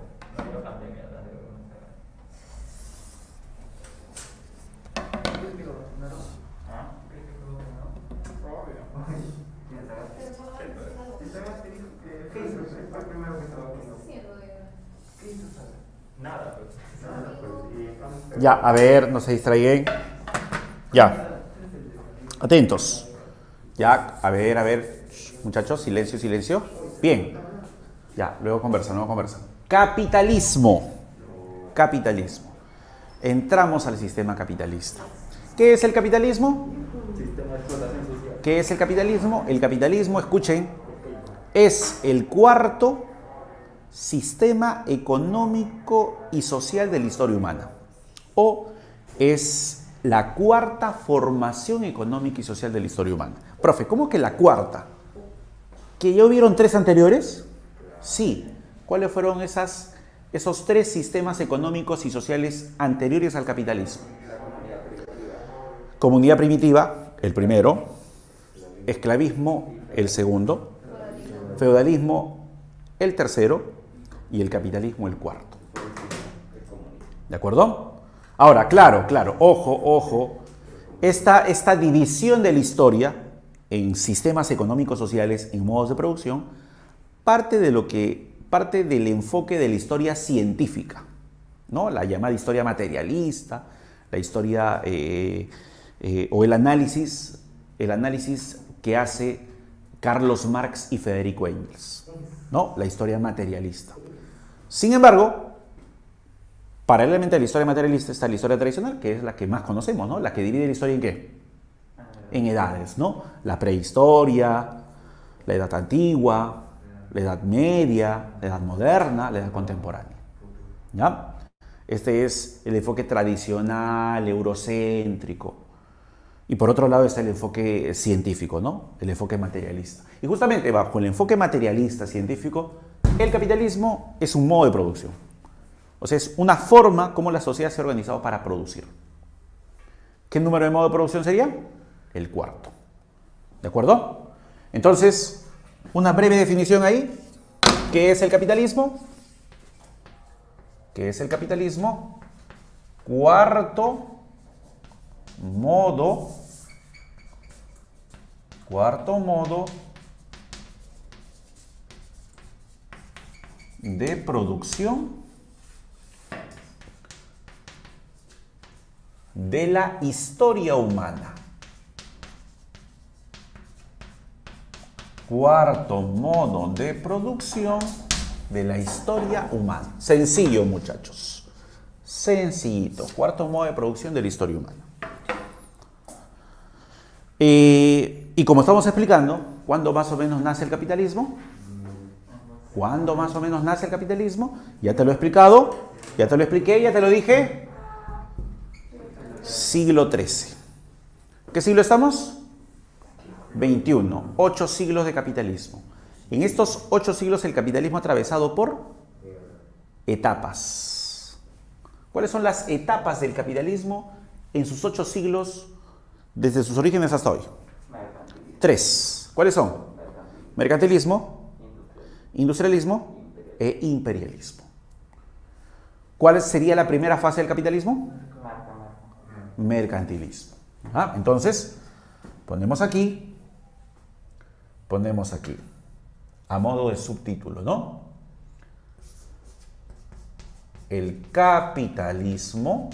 Claro. Ah, ¿crees que fue no? Obvio. ¿Tienes Sagasti? Dijo que Facebook fue el primero que estaba haciendo. ¿Qué hizo Sagasti? Nada, pues. Nada, pues. Ya, a ver, no se distraigan. Ya. Atentos. Ya, a ver. Muchachos, silencio, silencio. Bien. Ya, luego conversan. Capitalismo. Entramos al sistema capitalista. ¿Qué es el capitalismo? Sistema de explotación social. ¿Qué es el capitalismo? El capitalismo, escuchen, es el cuarto sistema económico y social de la historia humana. O es la cuarta formación económica y social de la historia humana. Profe, ¿cómo que la cuarta? ¿Que ya hubieron 3 anteriores? Sí. ¿Cuáles fueron esos 3 sistemas económicos y sociales anteriores al capitalismo? Comunidad primitiva, el primero. Esclavismo, el segundo. Feudalismo, el tercero. Y el capitalismo, el cuarto. ¿De acuerdo? Ahora, claro, ojo. Esta división de la historia en sistemas económicos sociales, en modos de producción, parte del enfoque de la historia científica, ¿no? La llamada historia materialista, la historia o el análisis que hace Carlos Marx y Federico Engels, ¿no? La historia materialista. Sin embargo, paralelamente a la historia materialista está la historia tradicional, que es la que más conocemos, ¿no? La que divide la historia en ¿qué? En edades, ¿no? La prehistoria, la edad antigua, la edad media, la edad moderna, la edad contemporánea. ¿Ya? Este es el enfoque tradicional, eurocéntrico. Y por otro lado está el enfoque científico, ¿no? El enfoque materialista. Y justamente bajo el enfoque materialista científico, el capitalismo es un modo de producción. O sea, es una forma como la sociedad se ha organizado para producir. ¿Qué número de modo de producción sería? El cuarto. ¿De acuerdo? Entonces, una breve definición ahí. ¿Qué es el capitalismo? ¿Qué es el capitalismo? Cuarto modo de producción de la historia humana. Cuarto modo de producción de la historia humana. Sencillo, muchachos. Sencillito. Cuarto modo de producción de la historia humana. Y como estamos explicando, ¿cuándo más o menos nace el capitalismo? ¿Cuándo más o menos nace el capitalismo? Ya te lo he explicado, ya te lo expliqué, ya te lo dije. Siglo XIII. ¿Qué siglo estamos? 21. 8 siglos de capitalismo. En estos 8 siglos el capitalismo ha atravesado por etapas. ¿Cuáles son las etapas del capitalismo en sus 8 siglos desde sus orígenes hasta hoy? 3. ¿Cuáles son? Mercantilismo, industrialismo e imperialismo. ¿Cuál sería la primera fase del capitalismo? Mercantilismo. Entonces, ponemos aquí, a modo de subtítulo, ¿no? El capitalismo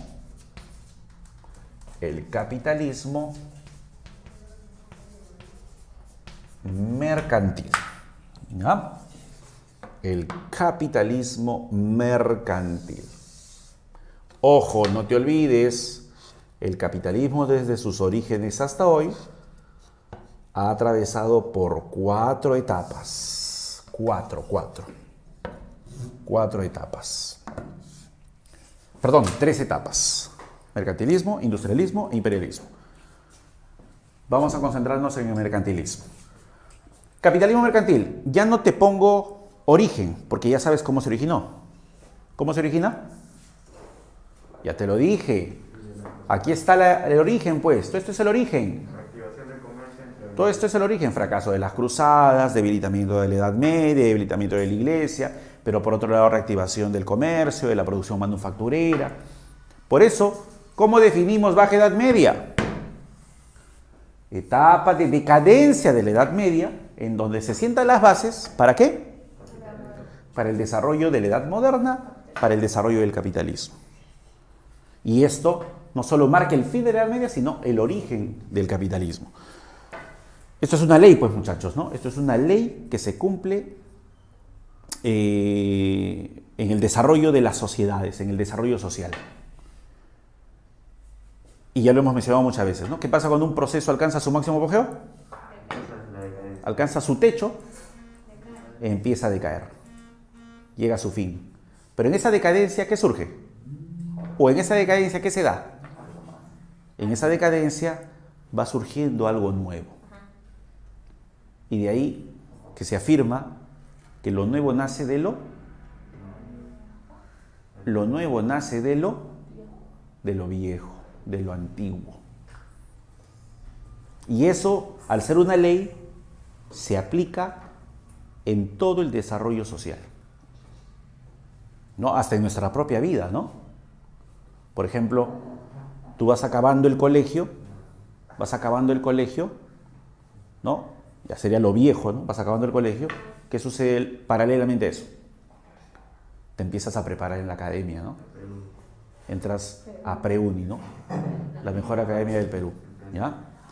mercantil. ¿Ya? El capitalismo mercantil. Ojo, no te olvides, el capitalismo desde sus orígenes hasta hoy ha atravesado por 4 etapas. 4 etapas. Perdón, 3 etapas. Mercantilismo, industrialismo e imperialismo. Vamos a concentrarnos en el mercantilismo. Capitalismo mercantil. Ya no te pongo origen, porque ya sabes cómo se originó. ¿Cómo se origina? Ya te lo dije. Aquí está el origen, pues. Todo esto es el origen. Todo esto es el origen. Fracaso de las cruzadas, debilitamiento de la Edad Media, debilitamiento de la Iglesia, pero por otro lado reactivación del comercio, de la producción manufacturera. Por eso, ¿cómo definimos Baja Edad Media? etapa de decadencia de la Edad Media, en donde se sientan las bases, ¿para qué? Para el desarrollo de la Edad Moderna, para el desarrollo del capitalismo. Y esto no solo marca el fin de la Edad Media, sino el origen del capitalismo. Esto es una ley, pues, muchachos, ¿no? Esto es una ley que se cumple en el desarrollo de las sociedades, en el desarrollo social. Y ya lo hemos mencionado muchas veces, ¿no? ¿Qué pasa cuando un proceso alcanza su máximo apogeo? Alcanza su techo, empieza a decaer. Llega a su fin. Pero en esa decadencia, ¿qué surge? ¿O en esa decadencia qué se da? En esa decadencia va surgiendo algo nuevo. Y de ahí que se afirma que lo nuevo nace de lo nuevo nace de lo viejo, de lo antiguo. Y eso, al ser una ley, se aplica en todo el desarrollo social, ¿no? Hasta en nuestra propia vida, ¿no? Por ejemplo, tú vas acabando el colegio, ¿no? Ya sería lo viejo, ¿no? Vas acabando el colegio. ¿Qué sucede paralelamente a eso? Te empiezas a preparar en la academia, ¿no? Entras a Preuni, ¿no? La mejor academia del Perú, ¿ya?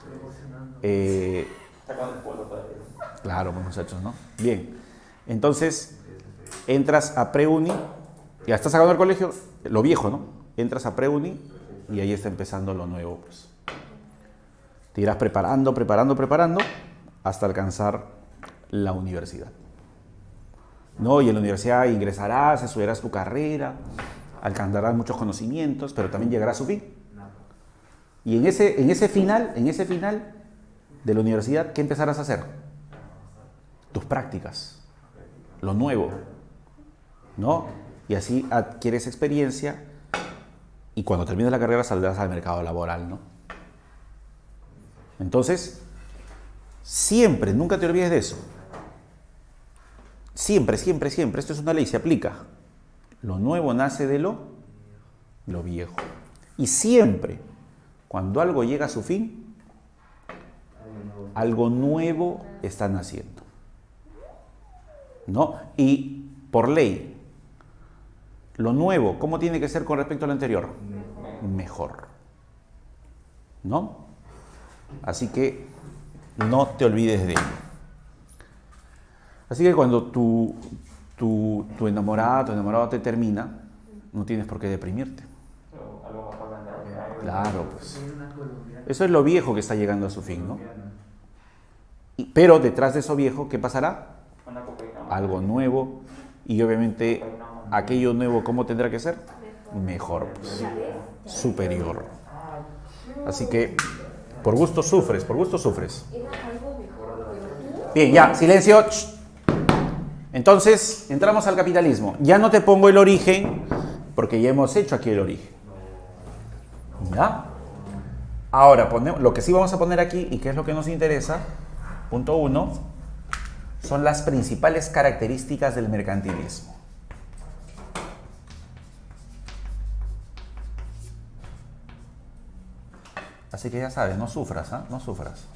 Claro, pues, muchachos, ¿no? Bien. Entonces, entras a Preuni, ya estás acabando el colegio, lo viejo, ¿no? Entras a Preuni y ahí está empezando lo nuevo, pues. Te irás preparando, hasta alcanzar la universidad, ¿no? Y en la universidad ingresarás, estudiarás tu carrera, alcanzarás muchos conocimientos, pero también llegará a su fin. Y en ese final de la universidad, ¿qué empezarás a hacer? Tus prácticas, lo nuevo, ¿no? Y así adquieres experiencia y cuando termines la carrera saldrás al mercado laboral, ¿no? Entonces, siempre, nunca te olvides de eso. Siempre, esto es una ley, se aplica. Lo nuevo nace de lo viejo. Y siempre, cuando algo llega a su fin, algo nuevo está naciendo, ¿no? Y por ley, lo nuevo, ¿cómo tiene que ser con respecto a lo anterior? Mejor, ¿no? Así que no te olvides de ello. Así que cuando tu enamorada, tu enamorado te termina, no tienes por qué deprimirte. Claro, pues. Eso es lo viejo que está llegando a su fin, ¿no? Pero detrás de eso viejo, ¿qué pasará? Algo nuevo. Y obviamente, aquello nuevo, ¿cómo tendrá que ser? Mejor, pues, superior. Así que, por gusto sufres. Bien, ya, silencio. Entonces, entramos al capitalismo. Ya no te pongo el origen, porque ya hemos hecho aquí el origen. ¿Ya? Ahora, lo que sí vamos a poner aquí, y que es lo que nos interesa, punto 1, son las principales características del mercantilismo. Así que ya sabes, no sufras, ¿eh? No sufras.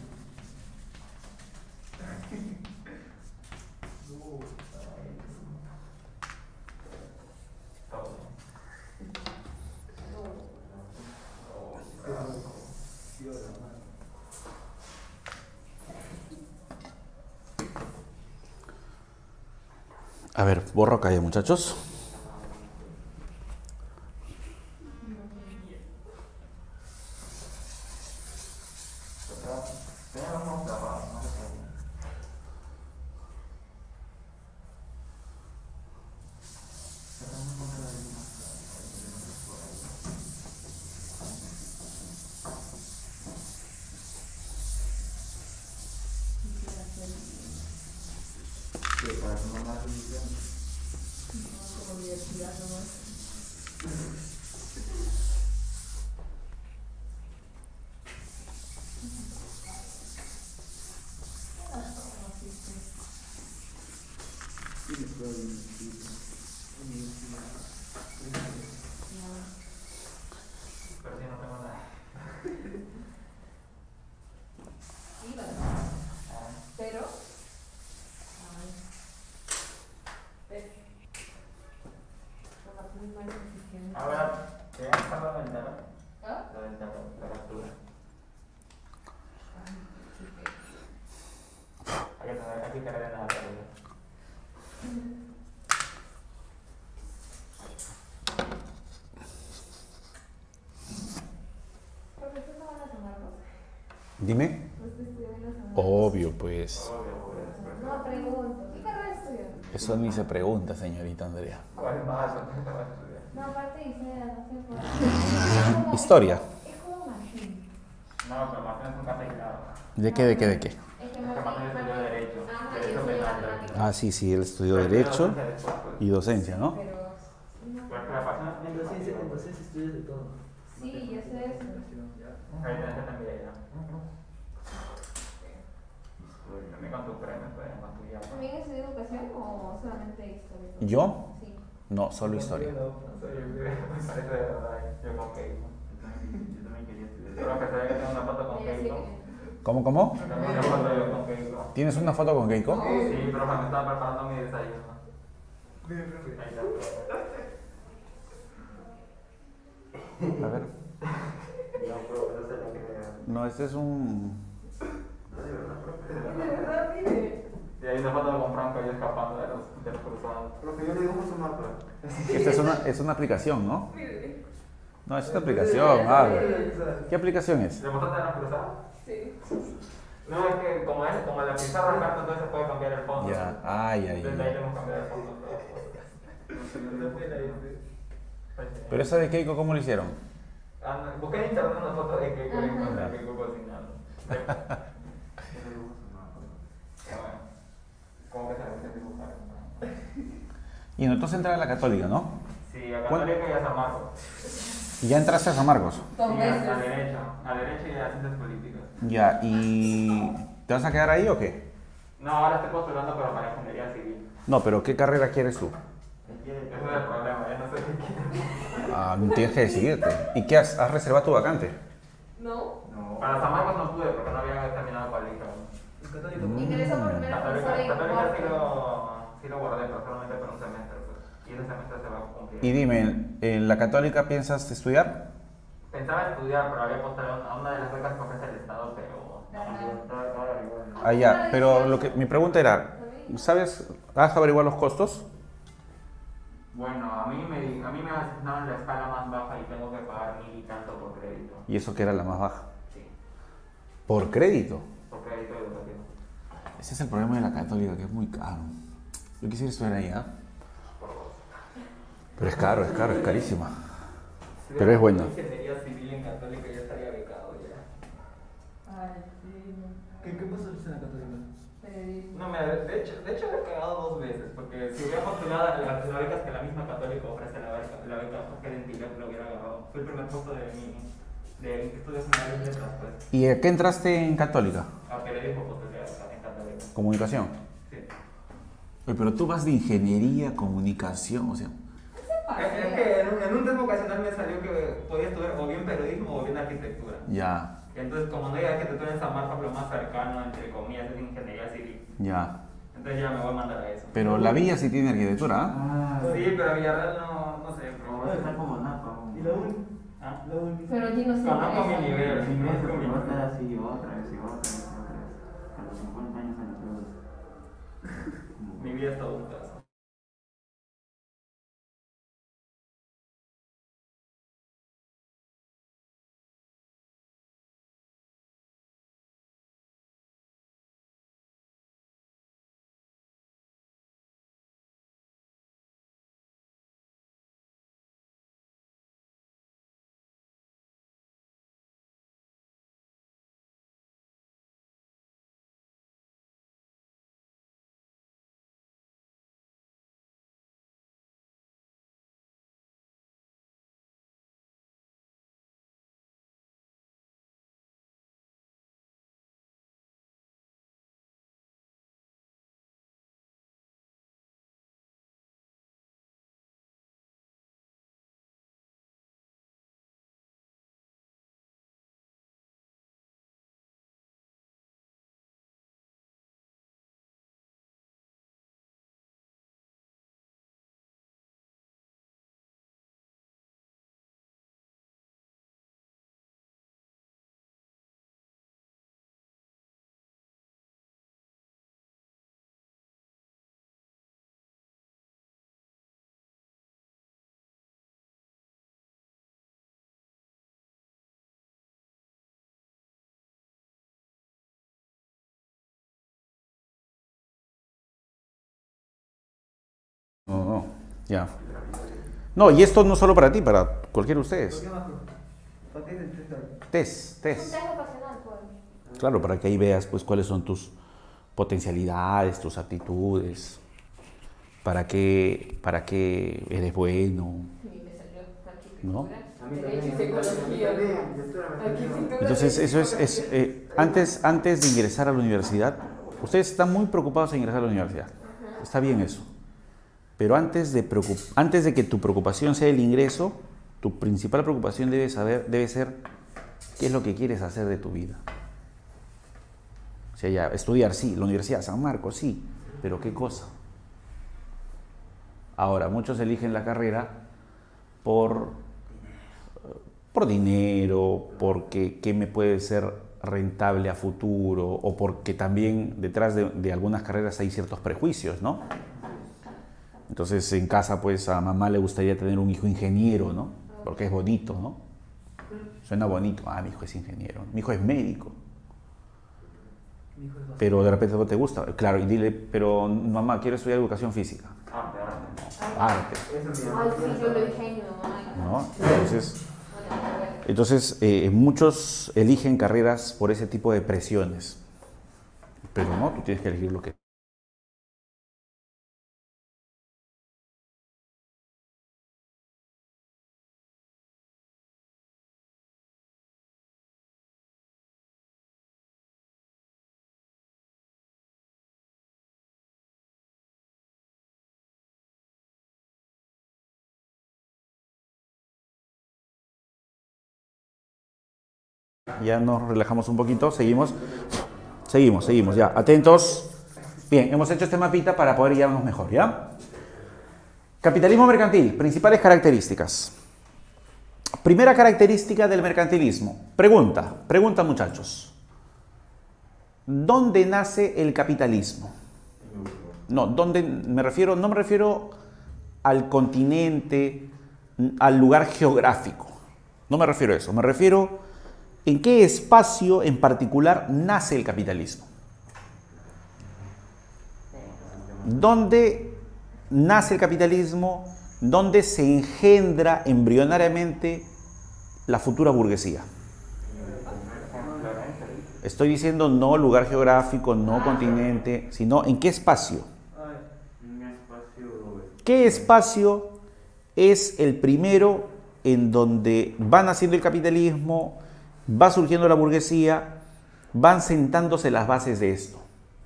A ver, borro acá ya, muchachos. la ventana? ¿Ah? La ventana, la captura. Hay que cargar en la realidad. ¿Profesor no van a tomarlos? Dime. Pues te estudian los amargos. Obvio, pues. No, pregunto. ¿Qué carrera estudian? Eso ni se pregunta, señorita Andrea. ¿Cuál más? ¿Qué te vas a estudiar? No, aparte dice, no sé por Historia. Es como Martín. No, pero Martín es un caso aislado. ¿De qué, de qué, de qué? Es que Porque Martín estudió Derecho. Ah, Derecho yo soy penal. matemática. Ah, sí, sí, él estudió Derecho y docencia, ¿no? Pero... Porque la pasión En docencia estudias de todo. Sí, yo sé eso. ahí tenés que también ya. También con tu premio, pues, con tu llama. ¿También estudió educación o solamente historia? ¿Yo? Sí. No, solo historia. No sé, me parece de verdad. Yo con Keiko. Yo también quería estudiar. Pero que se ve que tengo una foto con Ella sí Keiko. que- ¿Cómo? Tengo una foto yo con Keiko. ¿Tienes una foto con Keiko? Sí, pero cuando estaba preparando mi desayuno. Ahí está. A ver. No, pero no se lo creo. No, este es un... De verdad, mire. Y hay una foto con Franco ahí escapando de los cruzados. Profe, yo le dibujo su mapa. Esta es una aplicación, ¿no? No, es una aplicación, ¿qué aplicación es? ¿Le mostraste a los cruzados? Sí. No, es que como la pizarra carta, entonces se puede cambiar el fondo. Ya, ay, ay, Desde ahí le ay. hemos cambiado el fondo. Pero esa de Keiko, ¿cómo lo hicieron? Busqué en internet una foto de que Ajá. encontré que cocinando. ¿Cómo que se le dibujar? Y no, entonces entrar a la Católica, ¿no? Sí, a Católica y a San Marcos. Y ya entraste a San Marcos. Dos Sí, veces. a derecho y a ciencias políticas. Ya, ¿y te vas a quedar ahí o qué? No, ahora estoy postulando pero para ingeniería civil. No, pero ¿qué carrera quieres tú? Ese es el problema, ya no sé qué quiero. Ah, tienes que decidirte. ¿Y qué has reservado tu vacante? ¿No? No. Para San Marcos no pude porque no había terminado colegio. Ingresó por primera profesora y Católica cuarto. sí lo guardé, pero solamente por un semestre. Pues. Y ese semestre se va a cumplir. Y dime, ¿en la Católica piensas estudiar? Pensaba estudiar, pero había postulado a una de las becas que ofrece el Estado, pero Ajá. no. Ah, ya, pero mi pregunta era, ¿sabes, has averiguado los costos? Bueno, a mí me asignaron la escala más baja y tengo que pagar 1000 y tanto por crédito. Y eso que era la más baja. Sí, ¿Por crédito? por crédito educativo. Ese es el problema de la Católica, que es muy caro. Yo quisiera estudiar ahí, ¿ah? Pero es caro, es carísima. Pero es buena. Ingeniería civil en Católica ya estaría becado ya. Ay, sí. ¿Qué pasó en la católica? Periodismo. No, mira, de hecho he cagado 2 veces, porque si hubiera postulado a las becas que la misma Católica ofrece, la beca gerential, lo hubiera agarrado. Fue el primer puesto de estudios generales de letras, pues. ¿Y a qué entraste en Católica? A periodismo postulé en Católica. Comunicación. Sí. Oye, pero tú vas de ingeniería, comunicación, o sea... Es que en un test vocacional me salió que podía estudiar o bien periodismo o bien arquitectura. Ya, Entonces, como no hay arquitectura en San Marcos, lo más cercano, entre comillas, es ingeniería civil. ya. Entonces ya me voy a mandar a eso. Pero la villa sí tiene arquitectura, ¿ah? Sí, pero Villarreal no sé. Pero está como napa. ¿Y la uni? ¿Ah? La uni. Pero allí no se Conozco mi interesa. nivel, mi nivel con mi Va a nivel. estar así otra vez y otra vez y otra vez. A los 50 años en la prueba. Mi vida es todo un caso. No, no, ya. No, y esto no solo para ti, para cualquiera de ustedes. ¿Por qué más? ¿Para qué es el test? Test. Un test vocacional, pues. Claro, para que ahí veas pues cuáles son tus potencialidades, tus aptitudes, para qué eres bueno, Y me salió arquitectura. ¿no? A mí Derecho y también. psicología. Arquitectura. Entonces, eso antes de ingresar a la universidad, ustedes están muy preocupados en ingresar a la universidad. Está bien eso. Pero antes de que tu preocupación sea el ingreso, tu principal preocupación debe ser qué es lo que quieres hacer de tu vida. O sea, ya, estudiar, sí, la Universidad de San Marcos, sí, pero ¿qué cosa? Ahora, muchos eligen la carrera por dinero, porque qué me puede ser rentable a futuro, o porque también detrás de algunas carreras hay ciertos prejuicios, ¿no? Entonces en casa pues a mamá le gustaría tener un hijo ingeniero, ¿no? Porque es bonito, ¿no? Suena bonito, mi hijo es ingeniero, mi hijo es médico. Mi hijo es bastante- Pero de repente no te gusta, claro, y dile, pero mamá, quiero estudiar educación física. Arte. Eso sí. Ay, sí, yo lo dije a mi mamá. ¿No? Entonces, muchos eligen carreras por ese tipo de presiones. Pero no, tú tienes que elegir lo que... Ya nos relajamos un poquito, seguimos, ya, atentos. Bien, hemos hecho este mapita para poder guiarnos mejor, ¿ya? Capitalismo mercantil, principales características. Primera característica del mercantilismo. Pregunta muchachos. ¿Dónde nace el capitalismo? No, no me refiero al continente, al lugar geográfico. No me refiero a eso, me refiero en qué espacio en particular nace el capitalismo. ¿Dónde nace el capitalismo? ¿Dónde se engendra embrionariamente la futura burguesía? Estoy diciendo no lugar geográfico, no continente, sino en qué espacio. ¿Qué espacio es el primero en donde va naciendo el capitalismo, va surgiendo la burguesía, van sentándose las bases de esto?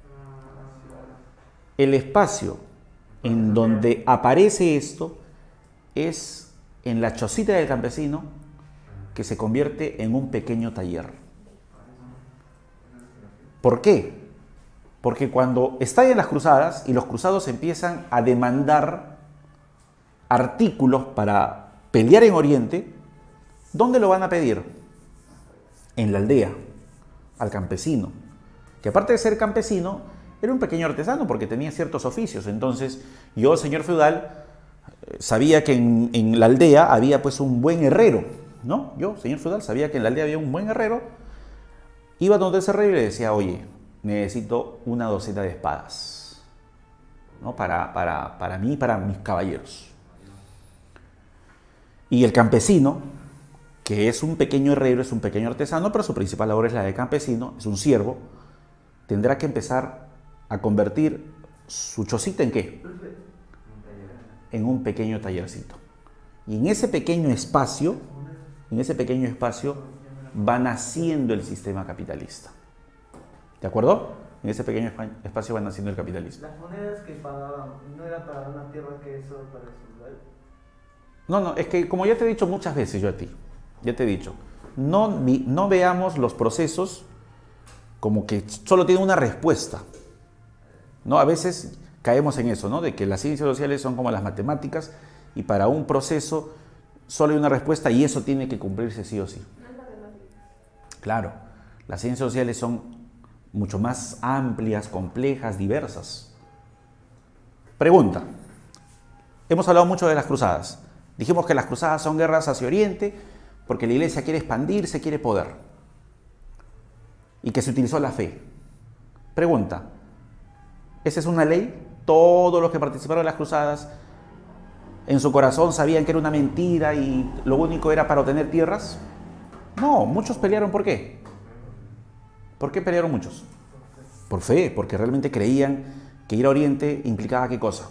El espacio en donde aparece esto es en la chocita del campesino, que se convierte en un pequeño taller. ¿Por qué? Porque cuando estallan las cruzadas y los cruzados empiezan a demandar artículos para pelear en Oriente, ¿dónde lo van a pedir? En la aldea, al campesino, que aparte de ser campesino, era un pequeño artesano porque tenía ciertos oficios. Entonces, yo, señor feudal, sabía que en la aldea había pues un buen herrero, ¿no? Yo, señor feudal, sabía que en la aldea había un buen herrero. Iba donde ese herrero y le decía, oye, necesito una docena de espadas, ¿no? Para mí y para mis caballeros. Y el campesino, que es un pequeño herrero, es un pequeño artesano, pero su principal labor es la de campesino, es un siervo, tendrá que empezar a convertir su chocita ¿en qué? En un pequeño tallercito. Y en ese pequeño espacio va naciendo el sistema capitalista. ¿De acuerdo? En ese pequeño espacio va naciendo el capitalismo. Las monedas que pagaban no era para una tierra que eso para su lugar. No, es que como ya te he dicho muchas veces yo a ti, ya te he dicho, no veamos los procesos como que solo tienen una respuesta. ¿No? A veces caemos en eso, ¿no? De que las ciencias sociales son como las matemáticas y para un proceso solo hay una respuesta y eso tiene que cumplirse sí o sí. Claro, las ciencias sociales son mucho más amplias, complejas, diversas. Pregunta. Hemos hablado mucho de las cruzadas. Dijimos que las cruzadas son guerras hacia Oriente porque la iglesia quiere expandirse, quiere poder. Y que se utilizó la fe. Pregunta. ¿Esa es una ley? ¿Todos los que participaron en las cruzadas en su corazón sabían que era una mentira y lo único era para obtener tierras? No, muchos pelearon. ¿Por qué? ¿Por qué pelearon muchos? Por fe, porque realmente creían que ir a Oriente implicaba ¿qué cosa?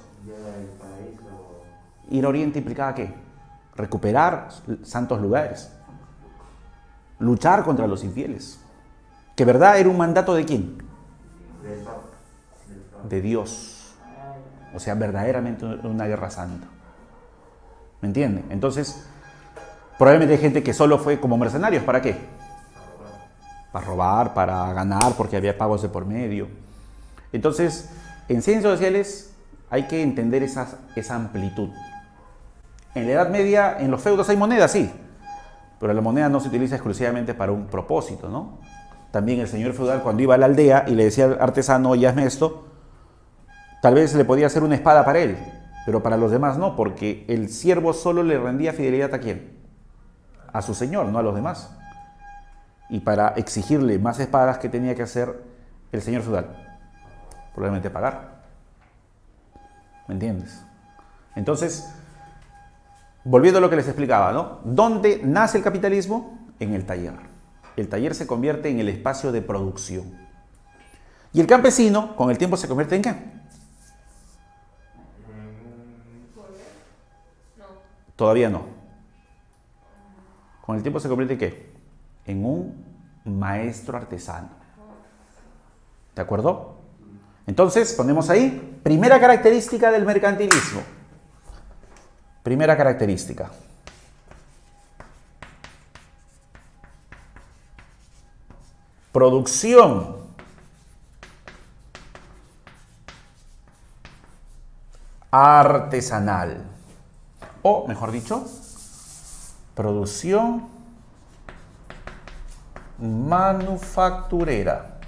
Ir a Oriente implicaba ¿qué? Recuperar santos lugares, luchar contra los infieles. ¿Que verdad era un mandato de quién? De Dios. O sea, verdaderamente una guerra santa. ¿Me entiende? Entonces, probablemente hay gente que solo fue como mercenarios. ¿Para qué? Para robar, para ganar, porque había pagos de por medio. Entonces, en ciencias sociales hay que entender esa amplitud. En la Edad Media, en los feudos hay monedas, sí, pero la moneda no se utiliza exclusivamente para un propósito, ¿no? También el señor feudal, cuando iba a la aldea y le decía al artesano, oye, hazme esto, tal vez le podía hacer una espada para él, pero para los demás no, porque el siervo solo le rendía fidelidad ¿a quién? A su señor, no a los demás. Y para exigirle más espadas, ¿qué tenía que hacer el señor feudal? Probablemente pagar. ¿Me entiendes? Entonces, volviendo a lo que les explicaba, ¿no? ¿Dónde nace el capitalismo? En el taller. El taller se convierte en el espacio de producción. Y el campesino, con el tiempo, se convierte ¿en qué? Todavía no. Con el tiempo se convierte ¿en qué? En un maestro artesano. ¿De acuerdo? Entonces, ponemos ahí, primera característica del mercantilismo. Primera característica. Producción. Artesanal. O, mejor dicho, producción manufacturera.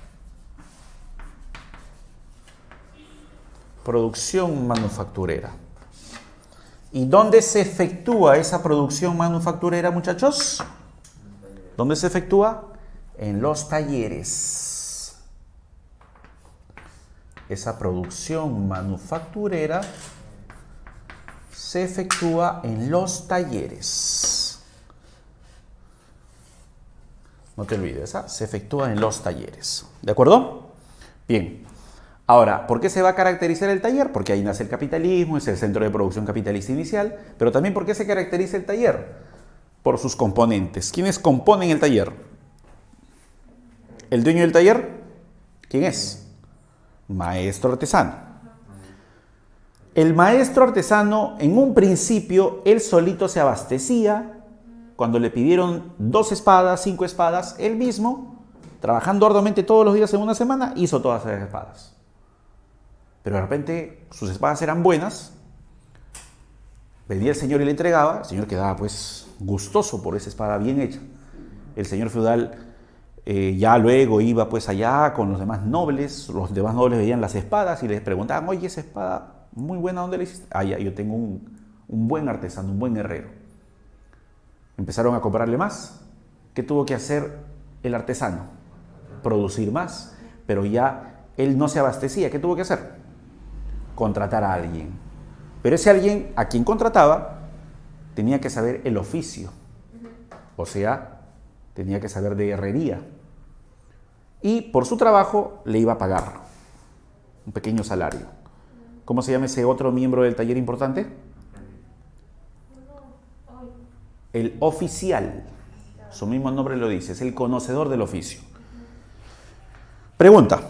Producción manufacturera. ¿Y dónde se efectúa esa producción manufacturera, muchachos? ¿Dónde se efectúa? En los talleres. Esa producción manufacturera se efectúa en los talleres. No te olvides, ¿ah? Se efectúa en los talleres. ¿De acuerdo? Bien. Ahora, ¿por qué se va a caracterizar el taller? Porque ahí nace el capitalismo, es el centro de producción capitalista inicial, pero también ¿por qué se caracteriza el taller? Por sus componentes. ¿Quiénes componen el taller? ¿El dueño del taller? ¿Quién es? Maestro artesano. El maestro artesano, en un principio, él solito se abastecía. Cuando le pidieron 2 espadas, 5 espadas, él mismo, trabajando arduamente todos los días en una semana, hizo todas esas espadas. Pero de repente sus espadas eran buenas, venía el señor y le entregaba, el señor quedaba pues gustoso por esa espada bien hecha. El señor feudal ya luego iba pues allá con los demás nobles veían las espadas y les preguntaban, oye, esa espada muy buena, ¿dónde la hiciste? Ah, ya, yo tengo un buen artesano, un buen herrero. Empezaron a comprarle más. ¿Qué tuvo que hacer el artesano? Producir más, pero ya él no se abastecía. ¿Qué tuvo que hacer? Contratar a alguien. Pero ese alguien a quien contrataba tenía que saber el oficio, o sea, tenía que saber de herrería. Y por su trabajo le iba a pagar un pequeño salario. ¿Cómo se llama ese otro miembro del taller importante? El oficial. Su mismo nombre lo dice, es el conocedor del oficio. Pregunta.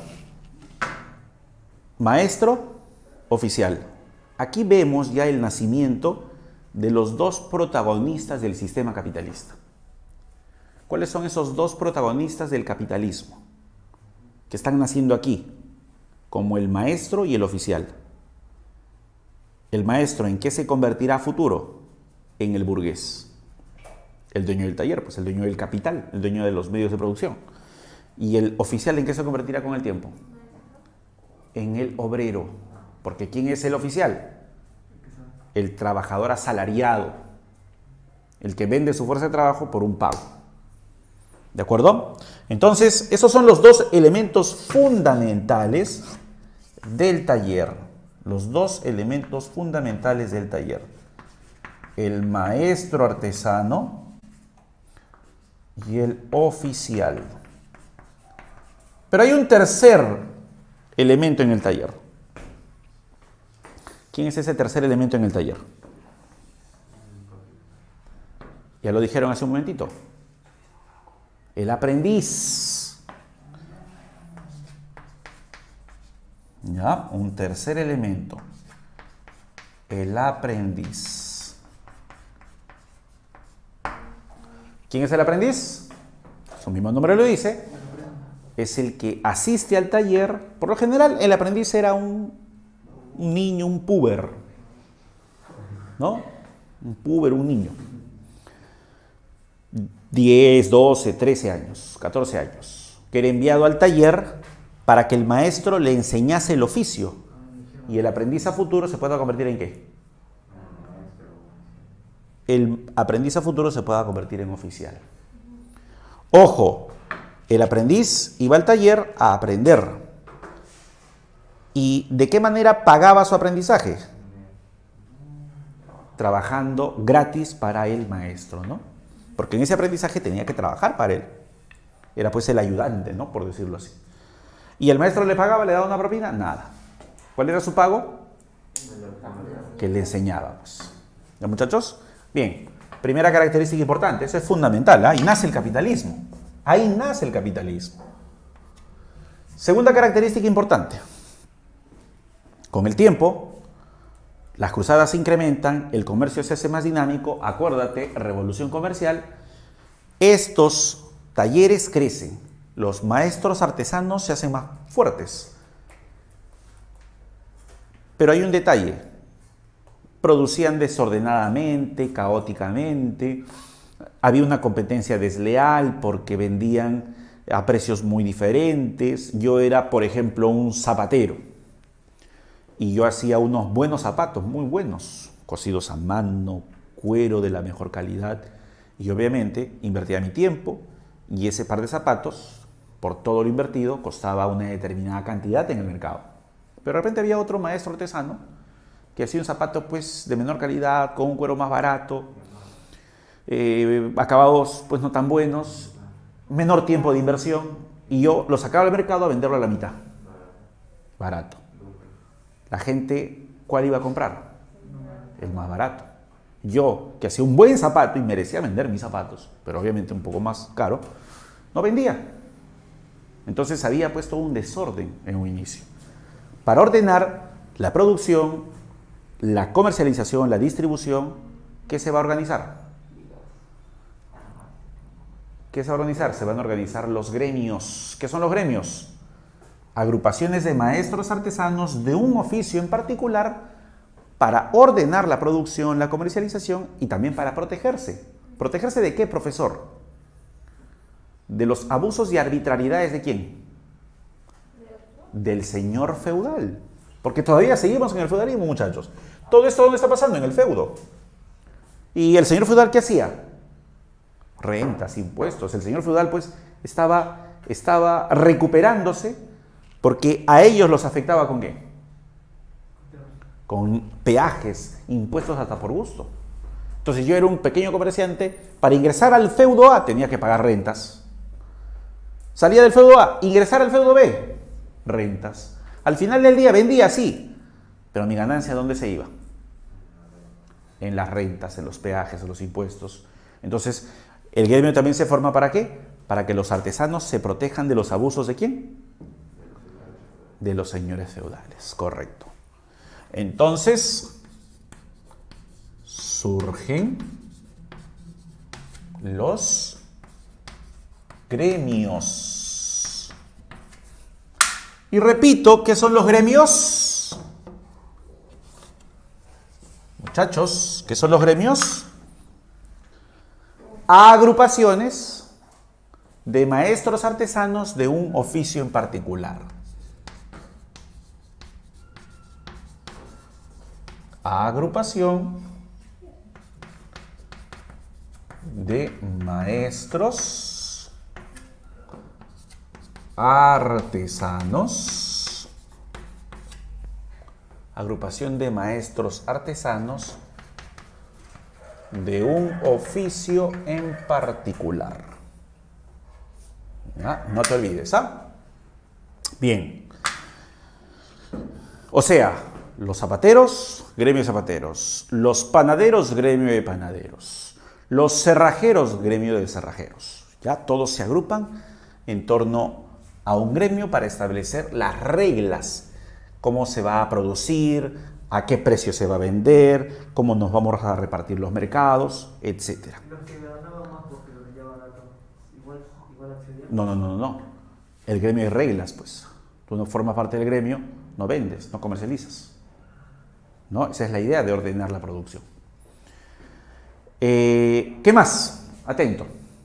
Maestro, oficial. Aquí vemos ya el nacimiento de los 2 protagonistas del sistema capitalista. ¿Cuáles son esos 2 protagonistas del capitalismo que están naciendo aquí? Como el maestro y el oficial. ¿El maestro en qué se convertirá a futuro? En el burgués. El dueño del taller, pues el dueño del capital, el dueño de los medios de producción. ¿Y el oficial en qué se convertirá con el tiempo? En el obrero. Porque ¿quién es el oficial? El trabajador asalariado. El que vende su fuerza de trabajo por un pago. ¿De acuerdo? Entonces, esos son los 2 elementos fundamentales del taller. Los 2 elementos fundamentales del taller. el maestro artesano y el oficial. Pero hay un tercer elemento en el taller. ¿Quién es ese tercer elemento en el taller? Ya lo dijeron hace un momentito. El aprendiz. Ya, un tercer elemento. El aprendiz. ¿Quién es el aprendiz? Su mismo nombre lo dice. Es el que asiste al taller. Por lo general, el aprendiz era un niño, un puber. ¿No? Un puber, un niño. 10, 12, 13 años, 14 años. Que era enviado al taller para que el maestro le enseñase el oficio. Y el aprendiz a futuro se pueda convertir en ¿qué? El aprendiz a futuro se pueda convertir en oficial. Ojo, el aprendiz iba al taller a aprender. ¿Y de qué manera pagaba su aprendizaje? Trabajando gratis para el maestro, ¿no? Porque en ese aprendizaje tenía que trabajar para él. Era pues el ayudante, ¿no? Por decirlo así. ¿Y el maestro le pagaba, le daba una propina? Nada. ¿Cuál era su pago? Que le enseñaba, pues. ¿Ya, muchachos? Bien. Primera característica importante. Eso es fundamental. Ahí nace el capitalismo. Ahí nace el capitalismo. Segunda característica importante. Con el tiempo, las cruzadas se incrementan, el comercio se hace más dinámico, acuérdate, revolución comercial. Estos talleres crecen, los maestros artesanos se hacen más fuertes. Pero hay un detalle, producían desordenadamente, caóticamente, había una competencia desleal porque vendían a precios muy diferentes. Yo era, por ejemplo, un zapatero. Y yo hacía unos buenos zapatos, muy buenos, cosidos a mano, cuero de la mejor calidad. Y obviamente invertía mi tiempo y ese par de zapatos, por todo lo invertido, costaba una determinada cantidad en el mercado. Pero de repente había otro maestro artesano que hacía un zapato pues de menor calidad, con un cuero más barato, acabados pues no tan buenos, menor tiempo de inversión, y yo lo sacaba al mercado a venderlo a la mitad. Barato. La gente, ¿cuál iba a comprar? El más barato. Yo, que hacía un buen zapato y merecía vender mis zapatos, pero obviamente un poco más caro, no vendía. Entonces había puesto un desorden en un inicio. Para ordenar la producción, la comercialización, la distribución, ¿qué se va a organizar? ¿Qué se va a organizar? Se van a organizar los gremios. ¿Qué son los gremios? Agrupaciones de maestros artesanos de un oficio en particular para ordenar la producción, la comercialización y también para protegerse. ¿Protegerse de qué, profesor? ¿De los abusos y arbitrariedades de quién? Del señor feudal. Porque todavía seguimos en el feudalismo, muchachos. Todo esto, ¿dónde está pasando? En el feudo. ¿Y el señor feudal qué hacía? Rentas, impuestos. El señor feudal pues estaba recuperándose porque a ellos los afectaba ¿con qué? Con peajes, impuestos hasta por gusto. Entonces yo era un pequeño comerciante, para ingresar al feudo A tenía que pagar rentas. Salía del feudo A, ingresar al feudo B, rentas. Al final del día vendía, sí, pero mi ganancia ¿dónde se iba? En las rentas, en los peajes, en los impuestos. Entonces, el gremio también se forma ¿para qué? Para que los artesanos se protejan de los abusos ¿de quién? De los señores feudales, correcto. Entonces, surgen los gremios. Y repito, ¿qué son los gremios? Muchachos, ¿qué son los gremios? Agrupaciones de maestros artesanos de un oficio en particular. Agrupación de maestros artesanos. Agrupación de maestros artesanos de un oficio en particular. ¿Ya? No te olvides, ¿ah? Bien. O sea, los zapateros, gremio de zapateros. Los panaderos, gremio de panaderos. Los cerrajeros, gremio de cerrajeros. ¿Ya? Todos se agrupan en torno a un gremio para establecer las reglas. Cómo se va a producir, a qué precio se va a vender, cómo nos vamos a repartir los mercados, etc. Los que ganaban más porque los ya barato, igual accedían. No. El gremio hay reglas, pues. Tú no formas parte del gremio, no vendes, no comercializas. ¿No? Esa es la idea de ordenar la producción. ¿Qué más? Atento.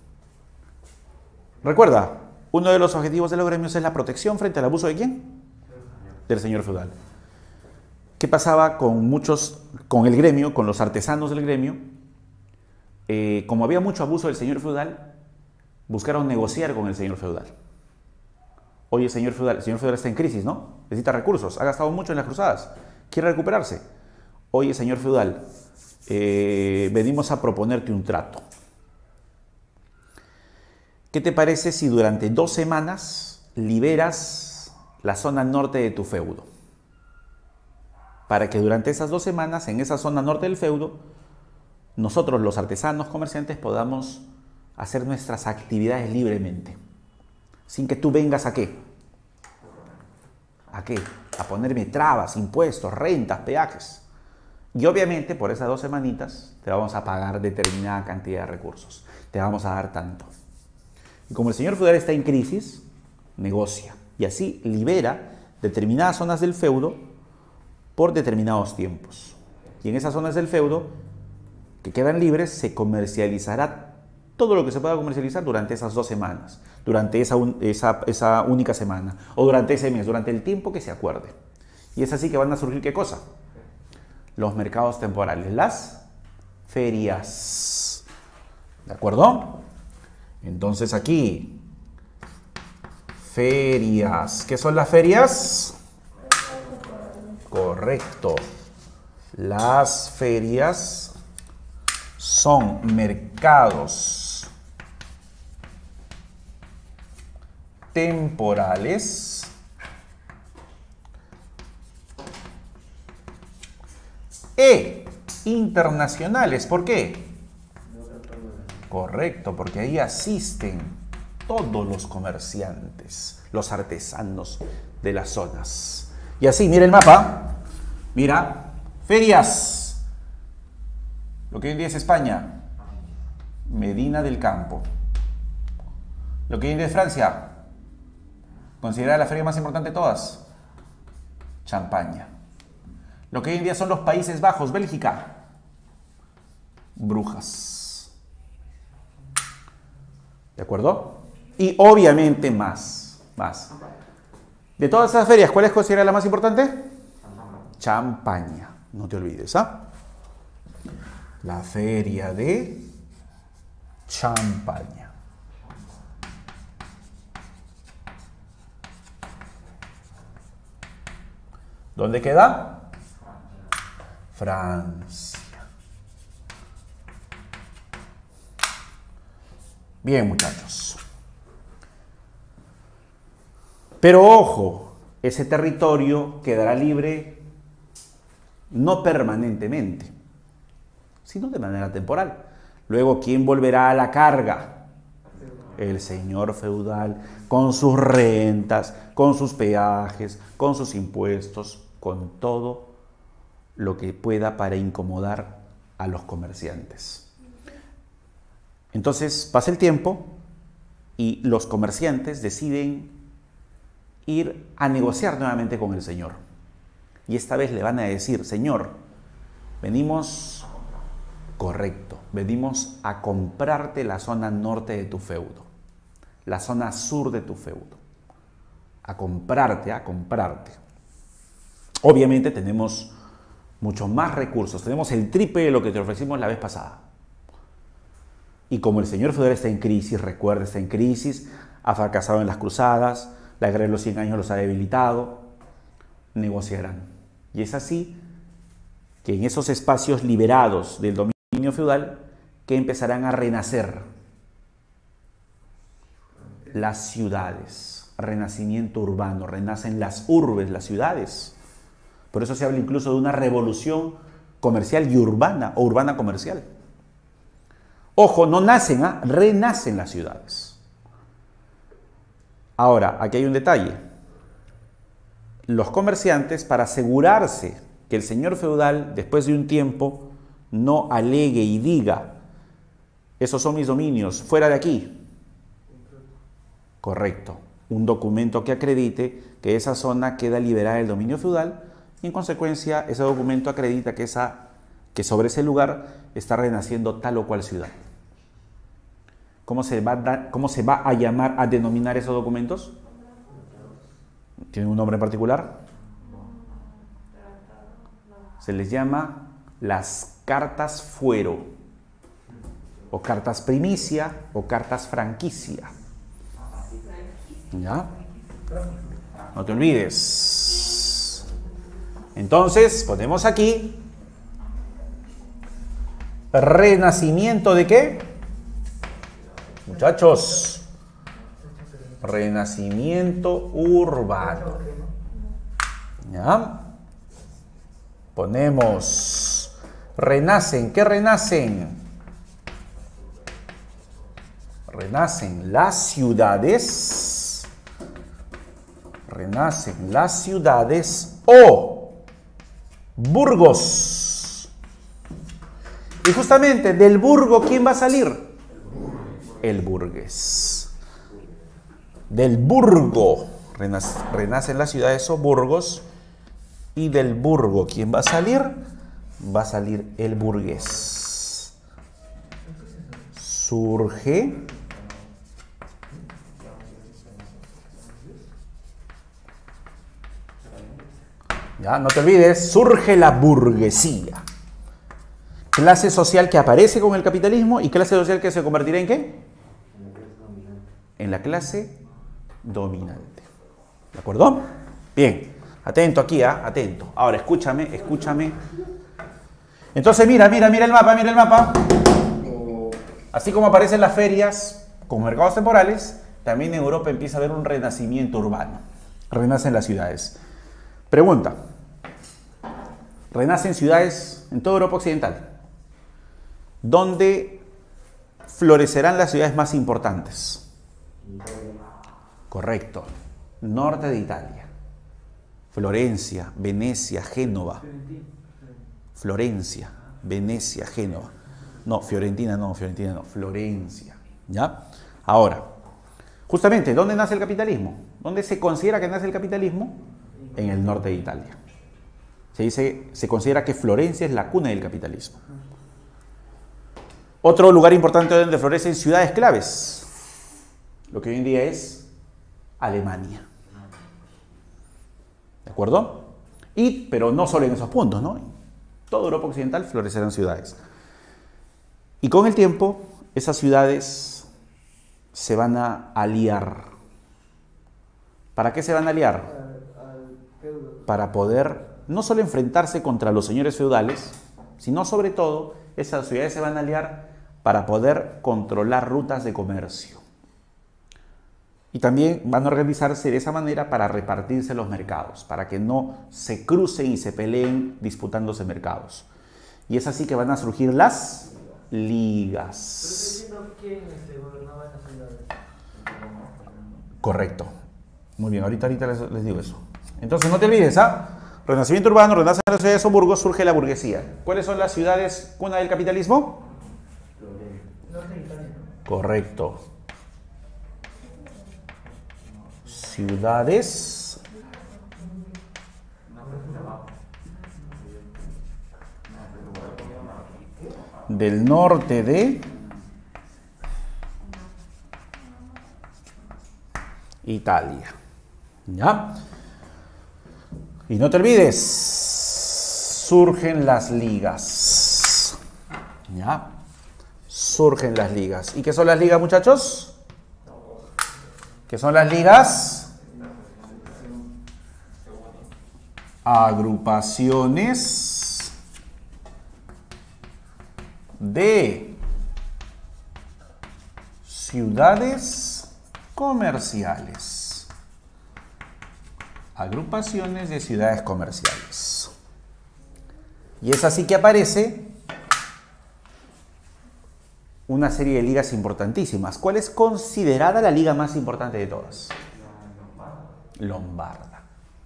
Recuerda, uno de los objetivos de los gremios es la protección frente al abuso ¿de quién? Del señor feudal. ¿Qué pasaba con el gremio, con los artesanos del gremio? Como había mucho abuso del señor feudal, buscaron negociar con el señor feudal. Oye, el señor feudal está en crisis, ¿no? Necesita recursos, ha gastado mucho en las cruzadas, quiere recuperarse. Oye, señor feudal, venimos a proponerte un trato. ¿Qué te parece si durante 2 semanas liberas la zona norte de tu feudo? Para que durante esas 2 semanas, en esa zona norte del feudo, nosotros los artesanos comerciantes podamos hacer nuestras actividades libremente. Sin que tú vengas ¿a qué? ¿A qué? A ponerme trabas, impuestos, rentas, peajes. Y obviamente por esas 2 semanitas te vamos a pagar determinada cantidad de recursos. Te vamos a dar tanto. Y como el señor feudal está en crisis, negocia. Y así libera determinadas zonas del feudo por determinados tiempos. Y en esas zonas del feudo que quedan libres se comercializará todo lo que se pueda comercializar durante esas 2 semanas, durante esa única semana, o durante ese mes, durante el tiempo que se acuerde. Y es así que van a surgir ¿qué cosa? Los mercados temporales, las ferias. ¿De acuerdo? Entonces aquí, ferias. ¿Qué son las ferias? Correcto. Las ferias son mercados temporales e internacionales. ¿Por qué? Correcto, porque ahí asisten todos los comerciantes, los artesanos de las zonas. Y así, mira el mapa, mira, ferias, lo que hoy en día es España, Medina del Campo. Lo que hoy en día es Francia, considerada la feria más importante de todas, Champaña. Lo que hoy en día son los Países Bajos, Bélgica, Brujas. ¿De acuerdo? Y obviamente más. De todas esas ferias, ¿cuál es considerada la más importante? Champaña. No te olvides, ¿ah? La feria de Champaña. ¿Dónde queda? Francia. Bien, muchachos. Pero ojo, ese territorio quedará libre no permanentemente, sino de manera temporal. Luego, ¿quién volverá a la carga? El señor feudal, con sus rentas, con sus peajes, con sus impuestos, con todo lo que pueda para incomodar a los comerciantes. Entonces pasa el tiempo y los comerciantes deciden ir a negociar nuevamente con el señor. Y esta vez le van a decir, señor, venimos, correcto, venimos a comprarte la zona norte de tu feudo, la zona sur de tu feudo. A comprarte. Obviamente tenemos muchos más recursos, tenemos el triple de lo que te ofrecimos la vez pasada. Y como el señor feudal está en crisis, recuerda, está en crisis, ha fracasado en las cruzadas, la guerra de los 100 años los ha debilitado, negociarán. Y es así que en esos espacios liberados del dominio dominio feudal que empezarán a renacer. Las ciudades, renacimiento urbano, renacen las urbes, las ciudades. Por eso se habla incluso de una revolución comercial y urbana, o urbana comercial. Ojo, no nacen, renacen las ciudades. Ahora, aquí hay un detalle. Los comerciantes, para asegurarse que el señor feudal, después de un tiempo, no alegue y diga, esos son mis dominios, fuera de aquí. Correcto. Un documento que acredite que esa zona queda liberada del dominio feudal y en consecuencia ese documento acredita que sobre ese lugar está renaciendo tal o cual ciudad. ¿Cómo se va a llamar, a denominar esos documentos? ¿Tienen un nombre en particular? Se les llama las cartas fuero, o cartas primicia, o cartas franquicia. ¿Ya? No te olvides. Entonces, ponemos aquí renacimiento de ¿qué? Muchachos, renacimiento urbano. ¿Ya? Ponemos renacen. ¿Qué renacen? Renacen las ciudades. Renacen las ciudades o burgos. Y justamente del burgo, ¿quién va a salir? El burgués. Del burgo renacen las ciudades o burgos. Y del burgo, ¿quién va a salir? Va a salir el burgués. Surge ya, no te olvides, surge la burguesía. Clase social que aparece con el capitalismo y clase social que se convertirá en ¿qué? En la clase dominante. ¿De acuerdo? Bien, atento aquí, atento. Ahora, escúchame. Entonces, mira el mapa. Así como aparecen las ferias con mercados temporales, también en Europa empieza a haber un renacimiento urbano. Renacen las ciudades. Pregunta. Renacen ciudades en toda Europa occidental. ¿Dónde florecerán las ciudades más importantes? Correcto. Norte de Italia. Florencia, Venecia, Génova. Florencia, Venecia, Génova. No, Fiorentina no, Florencia. ¿Ya? Ahora, justamente, ¿dónde nace el capitalismo? ¿Dónde se considera que nace el capitalismo? En el norte de Italia. Se considera que Florencia es la cuna del capitalismo. Otro lugar importante donde florecen ciudades claves, lo que hoy en día es Alemania. ¿De acuerdo? Pero no solo en esos puntos, ¿no? En toda Europa occidental florecerán ciudades. Y con el tiempo, esas ciudades se van a aliar. ¿Para qué se van a aliar? Para poder no solo enfrentarse contra los señores feudales, sino sobre todo, esas ciudades se van a aliar para poder controlar rutas de comercio. Y también van a organizarse de esa manera para repartirse los mercados, para que no se crucen y se peleen disputándose mercados. Y es así que van a surgir las ligas. ¿Quién gobernaba esas ciudades? Correcto. Muy bien, ahorita les digo eso. Entonces no te olvides, Renacimiento urbano, renacen las ciudades o burgos, surge la burguesía. ¿Cuáles son las ciudades cuna del capitalismo? Correcto. Ciudades del norte de Italia. ¿Ya? Y no te olvides, surgen las ligas. ¿Ya? Surgen las ligas. ¿Y qué son las ligas, muchachos? ¿Qué son las ligas? Agrupaciones de ciudades comerciales. Agrupaciones de ciudades comerciales. Y es así que aparece una serie de ligas importantísimas. ¿Cuál es considerada la liga más importante de todas? Lombarda.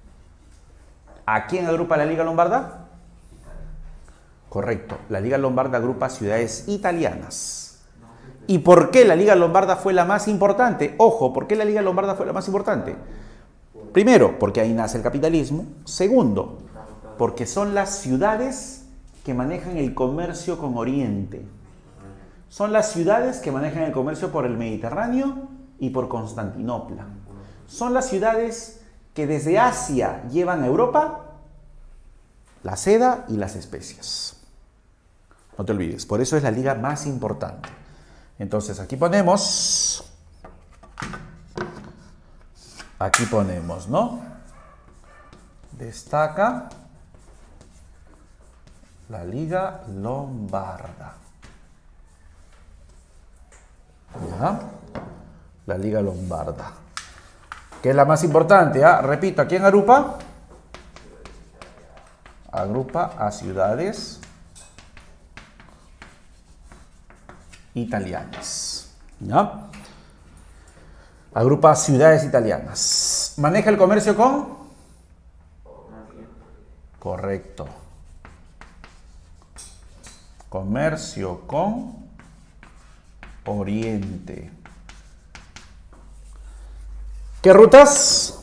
¿A quién agrupa la liga lombarda? Correcto. La liga lombarda agrupa ciudades italianas. ¿Y por qué la liga lombarda fue la más importante? Ojo, ¿por qué la liga lombarda fue la más importante? Primero, porque ahí nace el capitalismo. Segundo, porque son las ciudades que manejan el comercio con Oriente. Son las ciudades que manejan el comercio por el Mediterráneo y por Constantinopla. Son las ciudades que desde Asia llevan a Europa la seda y las especias. No te olvides, por eso es la liga más importante. Entonces aquí ponemos, ¿no? Destaca la liga lombarda. ¿Ya? La liga lombarda. ¿Qué es la más importante? Repito, ¿a quién agrupa? Agrupa a ciudades italianas. ¿Ya? Agrupa a ciudades italianas. ¿Maneja el comercio con? Correcto. Comercio con Oriente. ¿Qué rutas?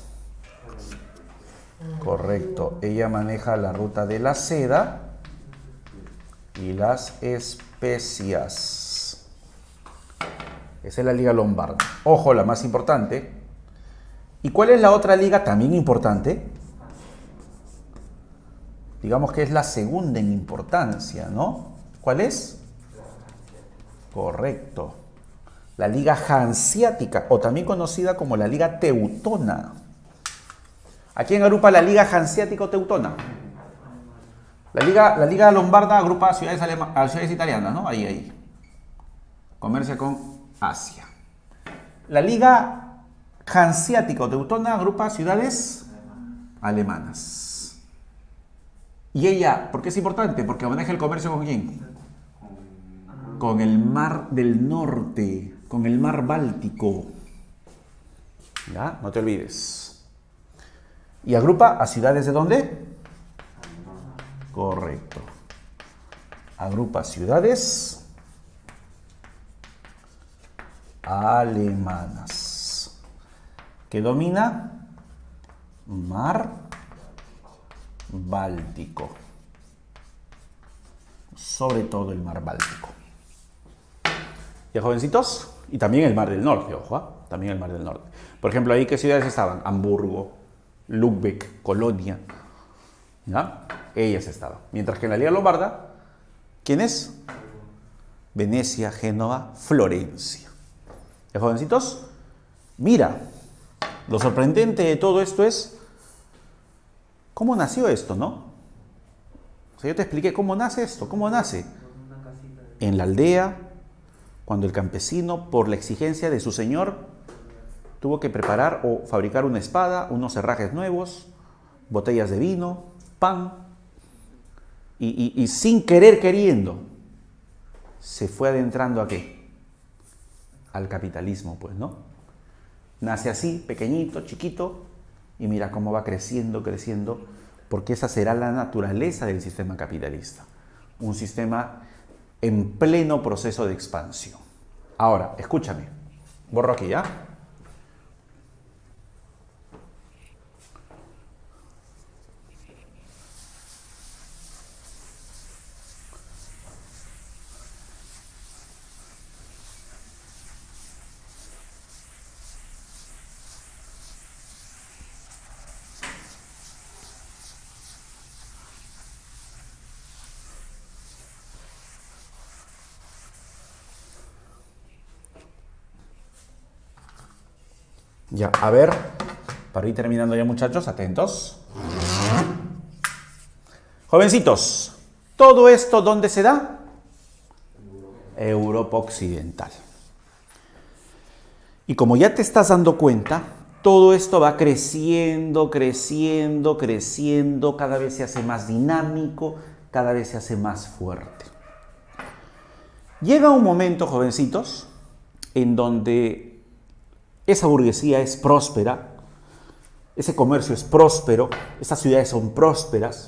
Correcto. Ella maneja la ruta de la seda y las especias. Esa es la liga lombarda. Ojo, la más importante. ¿Y cuál es la otra liga también importante? Digamos que es la segunda en importancia, ¿no? ¿Cuál es? Correcto. La liga hanseática, o también conocida como la liga teutona. ¿A quién agrupa la liga hanseática o teutona? La liga lombarda agrupa a ciudades italianas, ¿no? Ahí. Comercia con Asia. La liga hanseática o teutona agrupa a ciudades alemanas. Y ella, ¿por qué es importante? Porque maneja el comercio ¿con quién? Con el mar del norte, con el mar Báltico. ¿Ya? No te olvides. ¿Y agrupa a ciudades de dónde? Correcto. Agrupa ciudades alemanas. ¿Qué domina? Mar Báltico. Sobre todo el mar Báltico. ¿Ya, jovencitos? Y también el mar del norte, ojo, también el mar del norte. Por ejemplo, ahí, ¿qué ciudades estaban? Hamburgo, Lübeck, Colonia. ¿Ya? Ellas estaban. Mientras que en la liga lombarda, ¿quién es? Venecia, Génova, Florencia. ¿Ya, jovencitos? Mira, lo sorprendente de todo esto es cómo nació esto, ¿no? O sea, yo te expliqué cómo nace esto, cómo nace. En la aldea, cuando el campesino, por la exigencia de su señor, tuvo que preparar o fabricar una espada, unos herrajes nuevos, botellas de vino, pan, y sin querer queriendo, se fue adentrando ¿a qué? Al capitalismo, pues, ¿no? Nace así, pequeñito, chiquito, y mira cómo va creciendo, porque esa será la naturaleza del sistema capitalista. Un sistema en pleno proceso de expansión. Ahora, escúchame. Borro aquí, ¿ya? Ya, a ver, para ir terminando ya, muchachos, atentos. Jovencitos, ¿todo esto dónde se da? Europa Occidental. Y como ya te estás dando cuenta, todo esto va creciendo, creciendo, creciendo, cada vez se hace más dinámico, cada vez se hace más fuerte. Llega un momento, jovencitos, en donde esa burguesía es próspera, ese comercio es próspero, esas ciudades son prósperas,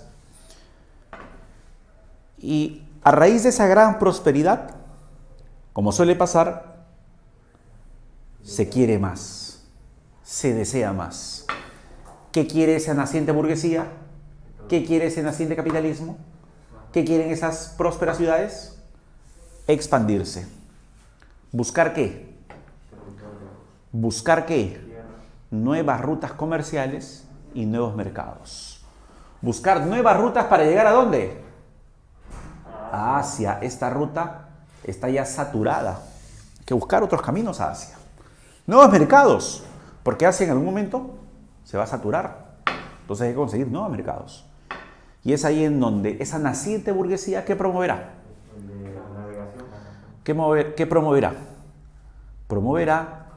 y a raíz de esa gran prosperidad, como suele pasar, se quiere más, se desea más. ¿Qué quiere esa naciente burguesía? ¿Qué quiere ese naciente capitalismo? ¿Qué quieren esas prósperas ciudades? Expandirse. ¿Buscar qué? ¿Buscar qué? Nuevas rutas comerciales y nuevos mercados. Buscar nuevas rutas para llegar ¿a dónde? A Asia. Esta ruta está ya saturada. Hay que buscar otros caminos a Asia. Nuevos mercados, porque Asia en algún momento se va a saturar. Entonces hay que conseguir nuevos mercados. Y es ahí en donde esa naciente burguesía, ¿qué promoverá? ¿Qué promoverá? Promoverá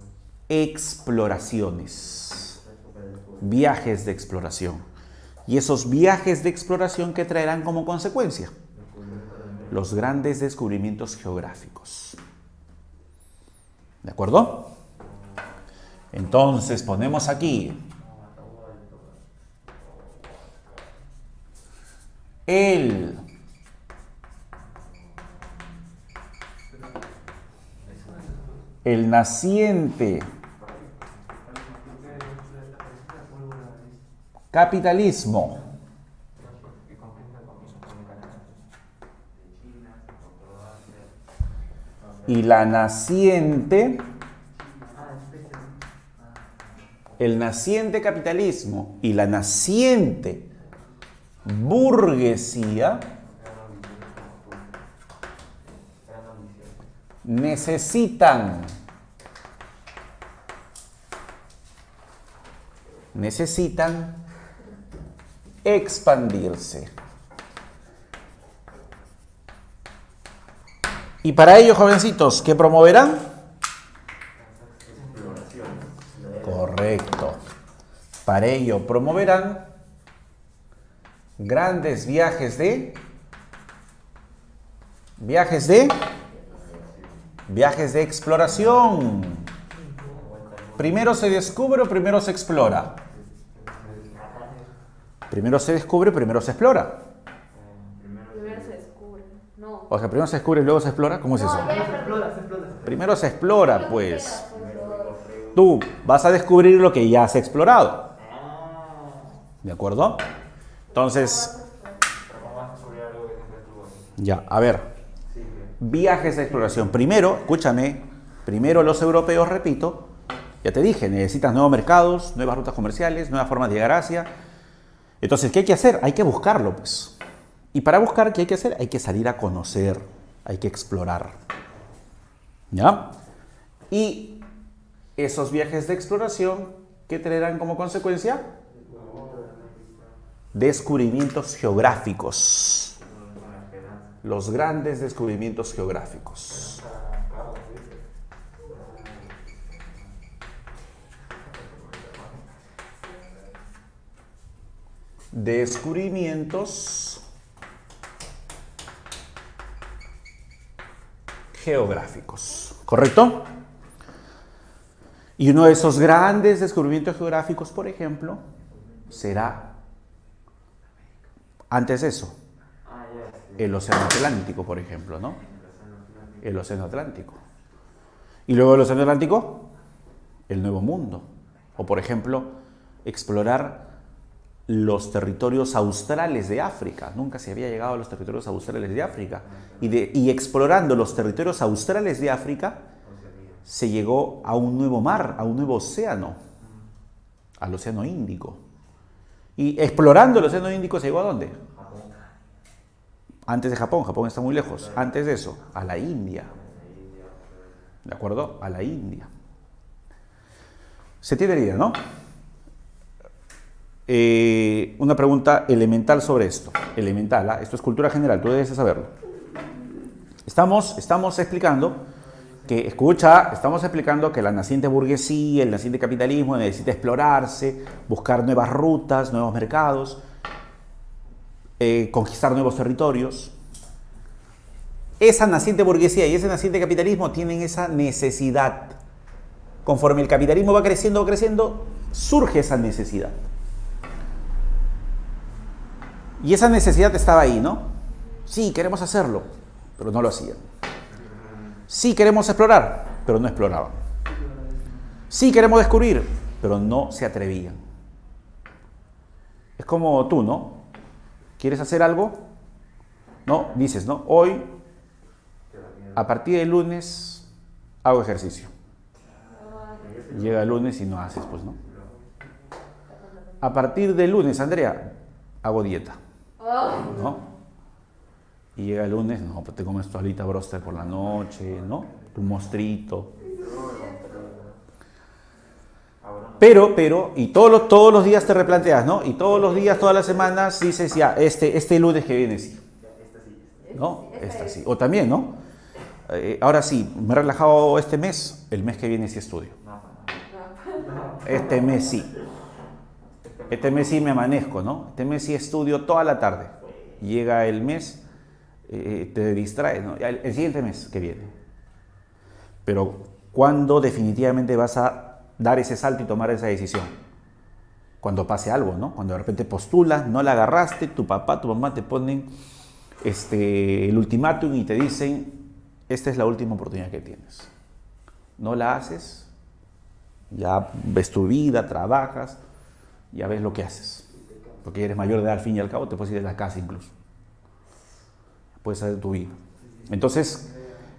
exploraciones, viajes de exploración. Y esos viajes de exploración, ¿qué traerán como consecuencia? Los grandes descubrimientos geográficos. ¿De acuerdo? Entonces ponemos aquí el naciente capitalismo y el naciente capitalismo y la naciente burguesía necesitan expandirse. Y para ello, jovencitos, ¿qué promoverán? Correcto. Para ello promoverán grandes viajes de exploración. ¿Primero se descubre o primero se explora? Primero se descubre, primero se explora. Primero se descubre. No. O sea, primero se descubre y luego se explora. ¿Cómo es eso? Primero se explora, pues. Tú vas a descubrir lo que ya has explorado. ¿De acuerdo? Entonces, ya, a ver. Viajes de exploración. Primero, escúchame, primero los europeos, repito, ya te dije, necesitas nuevos mercados, nuevas rutas comerciales, nuevas formas de llegar a Asia. Entonces, ¿qué hay que hacer? Hay que buscarlo, pues. Y para buscar, ¿qué hay que hacer? Hay que salir a conocer, hay que explorar. ¿Ya? Y esos viajes de exploración, ¿qué traerán como consecuencia? Descubrimientos geográficos. Los grandes descubrimientos geográficos. Descubrimientos geográficos. ¿Correcto? Y uno de esos grandes descubrimientos geográficos, por ejemplo, será, antes de eso, el Océano Atlántico, por ejemplo, ¿no? El Océano Atlántico. Y luego del Océano Atlántico, el Nuevo Mundo. O, por ejemplo, explorar los territorios australes de África. Nunca se había llegado a los territorios australes de África. Y explorando los territorios australes de África, se llegó a un nuevo mar, a un nuevo océano, al Océano Índico. Y explorando el Océano Índico, ¿se llegó a dónde? Antes de Japón, Japón está muy lejos. Antes de eso, a la India. ¿De acuerdo? A la India. Se tiene idea, ¿no? Una pregunta elemental sobre esto. Elemental, ¿ah? Esto es cultura general, tú debes saberlo. Estamos explicando que, escucha, estamos explicando que la naciente burguesía, el naciente capitalismo necesita explorarse, buscar nuevas rutas, nuevos mercados, conquistar nuevos territorios. Esa naciente burguesía y ese naciente capitalismo tienen esa necesidad. Conforme el capitalismo va creciendo, surge esa necesidad. Y esa necesidad estaba ahí, ¿no? Sí, queremos hacerlo, pero no lo hacían. Sí, queremos explorar, pero no exploraban. Sí, queremos descubrir, pero no se atrevían. Es como tú, ¿no? ¿Quieres hacer algo? No, dices, ¿no? Hoy, a partir del lunes, hago ejercicio. Llega el lunes y no haces, pues, ¿no? A partir del lunes, Andrea, hago dieta, ¿no? Y llega el lunes, no, pues te comes tu alita broster por la noche, ¿no? Tu mostrito. Pero, y todos los días te replanteas, ¿no? Y todos los días, todas las semanas dices, ya, este lunes que viene sí. ¿No? Esta sí. O también, ¿no? Ahora sí, me he relajado este mes, el mes que viene sí estudio. Este mes sí. Este mes sí me amanezco, ¿no? Este mes sí estudio toda la tarde. Llega el mes, te distraes, ¿no? El siguiente mes que viene. Pero, ¿cuándo definitivamente vas a dar ese salto y tomar esa decisión? Cuando pase algo, ¿no? Cuando de repente postulas, no la agarraste, tu papá, tu mamá te ponen el ultimátum y te dicen, esta es la última oportunidad que tienes. No la haces, ya ves tu vida, trabajas, ya ves lo que haces. Porque eres mayor de edad al fin y al cabo, te puedes ir de la casa incluso. Puedes hacer tu vida. Entonces,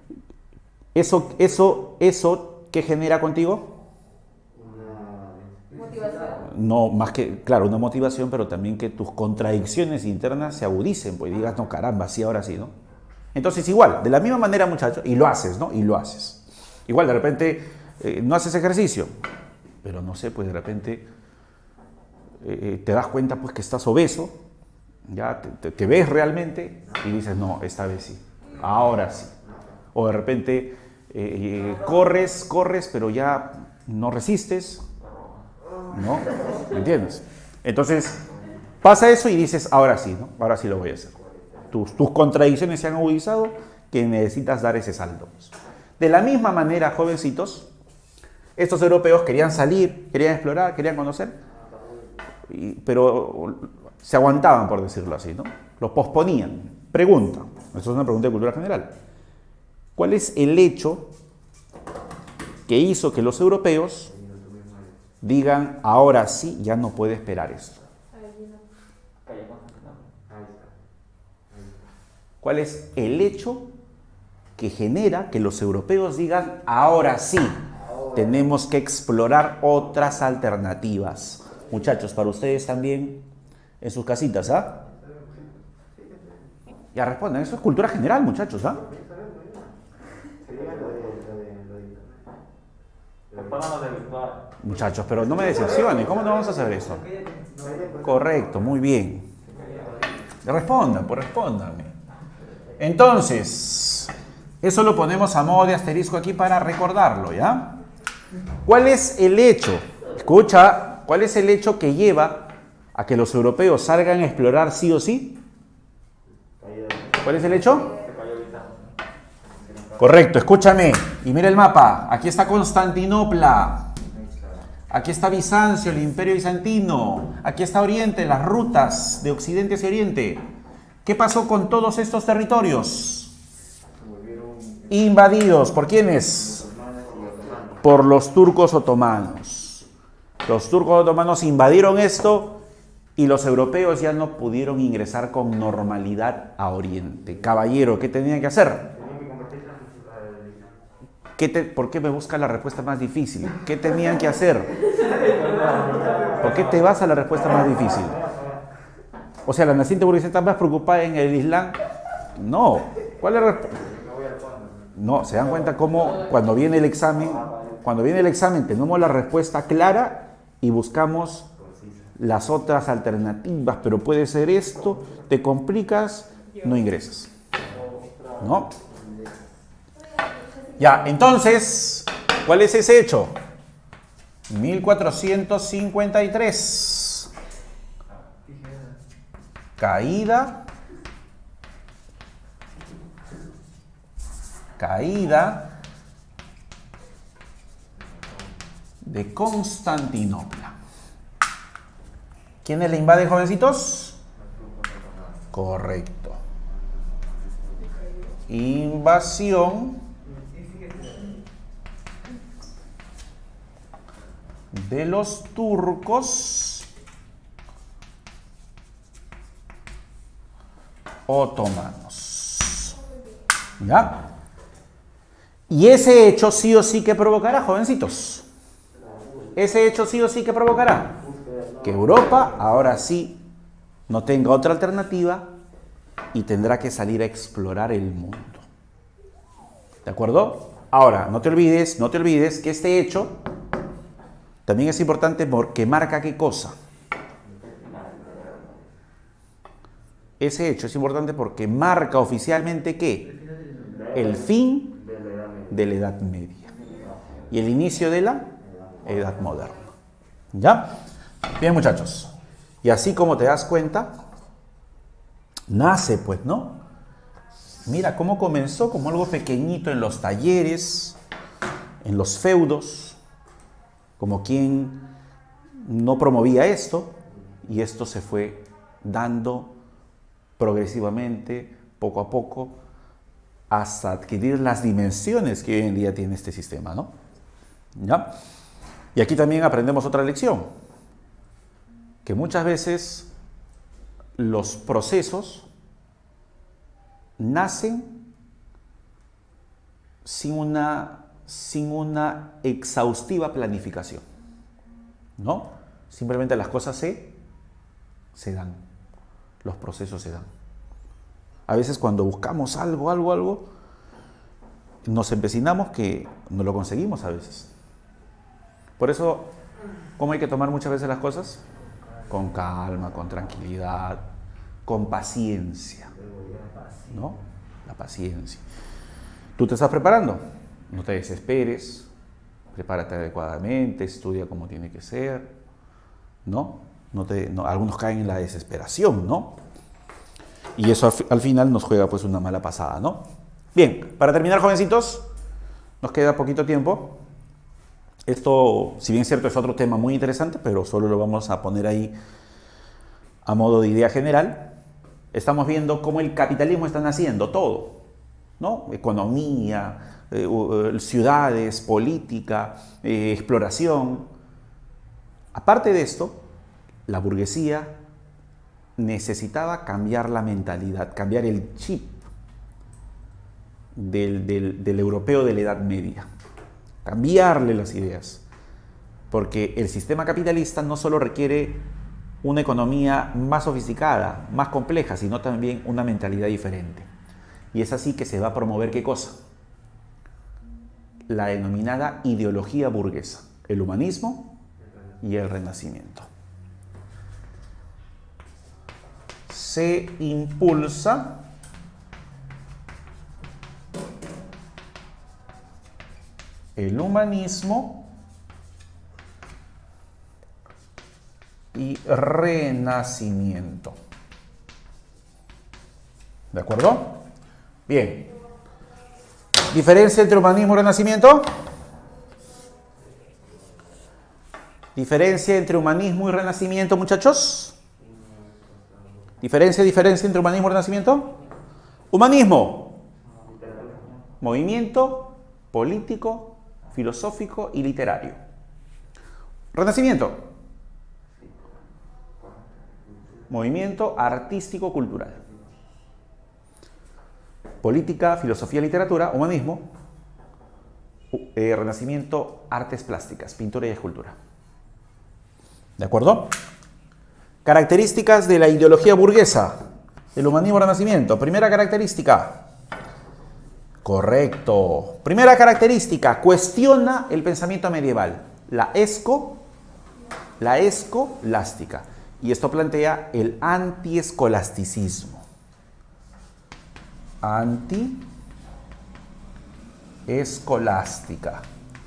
eso ¿qué genera contigo? Motivación. No, más que, claro, una motivación, pero también que tus contradicciones internas se agudicen, pues digas, no, caramba, sí, ahora sí, ¿no? Entonces, igual, de la misma manera, muchachos, y lo haces, ¿no? Y lo haces. Igual, de repente, no haces ejercicio, pero no sé, pues de repente te das cuenta, pues, que estás obeso, ya te ves realmente y dices, no, esta vez sí, ahora sí. O de repente corres, pero ya no resistes, ¿no? ¿Me entiendes? Entonces, pasa eso y dices, ahora sí, ¿no? Ahora sí lo voy a hacer. Tus contradicciones se han agudizado que necesitas dar ese salto. De la misma manera, jovencitos, estos europeos querían salir, querían explorar, querían conocer, pero se aguantaban, por decirlo así, ¿no? Los posponían. Pregunta, esto es una pregunta de cultura general. ¿Cuál es el hecho que hizo que los europeos digan, ahora sí, ya no puede esperar esto? ¿Cuál es el hecho que genera que los europeos digan, ahora sí, tenemos que explorar otras alternativas? Muchachos, para ustedes también, en sus casitas, ¿ah? Ya respondan, eso es cultura general, muchachos, ¿ah? Muchachos, pero no me decepcionen, ¿cómo no vamos a hacer eso? Correcto, muy bien. Respondan, pues respóndanme. Entonces, eso lo ponemos a modo de asterisco aquí para recordarlo, ¿ya? ¿Cuál es el hecho? Escucha, ¿cuál es el hecho que lleva a que los europeos salgan a explorar sí o sí? ¿Cuál es el hecho? Correcto, escúchame. Y mira el mapa. Aquí está Constantinopla. Aquí está Bizancio, el Imperio Bizantino. Aquí está Oriente, las rutas de Occidente hacia Oriente. ¿Qué pasó con todos estos territorios? Invadidos. ¿Por quiénes? Por los turcos otomanos. Los turcos otomanos invadieron esto y los europeos ya no pudieron ingresar con normalidad a Oriente. Caballero, ¿qué tenían que hacer? ¿Por qué me buscas la respuesta más difícil? ¿Qué tenían que hacer? ¿Por qué te vas a la respuesta más difícil? O sea, la naciente burguesía está más preocupada en el Islam. No. ¿Cuál es la respuesta? No, se dan cuenta cómo cuando viene el examen tenemos la respuesta clara y buscamos las otras alternativas, pero puede ser esto, te complicas, no ingresas. ¿No? Ya, entonces, ¿cuál es ese hecho? 1453. Caída de Constantinopla. ¿Quiénes le invaden, jovencitos? Correcto. Invasión de los turcos otomanos. ¿Ya? Y ese hecho sí o sí que provocará, jovencitos. Ese hecho sí o sí que provocará que Europa ahora sí no tenga otra alternativa y tendrá que salir a explorar el mundo. ¿De acuerdo? Ahora, no te olvides que este hecho también es importante porque marca ¿qué cosa? Ese hecho es importante porque marca oficialmente ¿qué? El fin de la Edad Media y el inicio de la Edad Moderna. ¿Ya? Bien, muchachos. Y así como te das cuenta, nace, pues, ¿no? Mira cómo comenzó como algo pequeñito en los talleres, en los feudos, como quien no promovía esto, y esto se fue dando progresivamente, poco a poco, hasta adquirir las dimensiones que hoy en día tiene este sistema, ¿no? ¿Ya? Y aquí también aprendemos otra lección, que muchas veces los procesos nacen sin una exhaustiva planificación, ¿no? Simplemente las cosas se dan, los procesos se dan. A veces cuando buscamos algo, nos empecinamos que no lo conseguimos a veces. Por eso, ¿cómo hay que tomar muchas veces las cosas? Con calma, con tranquilidad, con paciencia, ¿no? La paciencia. ¿Tú te estás preparando? No te desesperes, prepárate adecuadamente, estudia como tiene que ser, ¿no? Algunos caen en la desesperación, ¿no? Y eso al final nos juega pues una mala pasada, ¿no? Bien, para terminar, jovencitos, nos queda poquito tiempo. Esto, si bien es cierto, es otro tema muy interesante, pero solo lo vamos a poner ahí a modo de idea general. Estamos viendo cómo el capitalismo está naciendo, todo, ¿no? Economía, ciudades, política, exploración. Aparte de esto, la burguesía necesitaba cambiar la mentalidad, cambiar el chip del europeo de la Edad Media. Cambiarle las ideas, porque el sistema capitalista no solo requiere una economía más sofisticada, más compleja, sino también una mentalidad diferente. Y es así que se va a promover ¿qué cosa? La denominada ideología burguesa, el humanismo y el renacimiento. Se impulsa el humanismo y renacimiento. ¿De acuerdo? Bien. ¿Diferencia entre humanismo y renacimiento? ¿Diferencia entre humanismo y renacimiento, muchachos? ¿Diferencia entre humanismo y renacimiento? Humanismo. Movimiento político, filosófico y literario. Renacimiento. Movimiento artístico-cultural. Política, filosofía, literatura, humanismo. Renacimiento, artes plásticas, pintura y escultura. ¿De acuerdo? Características de la ideología burguesa, el humanismo renacimiento. Primera característica. Correcto. Primera característica, cuestiona el pensamiento medieval. La escolástica. Y esto plantea el antiescolasticismo. escolástica.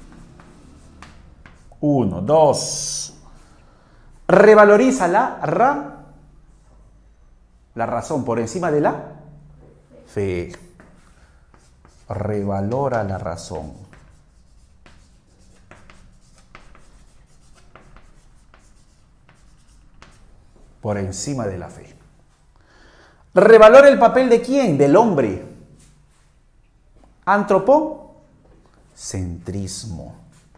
1, 2. Revaloriza la razón por encima de la fe. Revalora la razón. Por encima de la fe. Revalora el papel de quién? Del hombre. Antropocentrismo.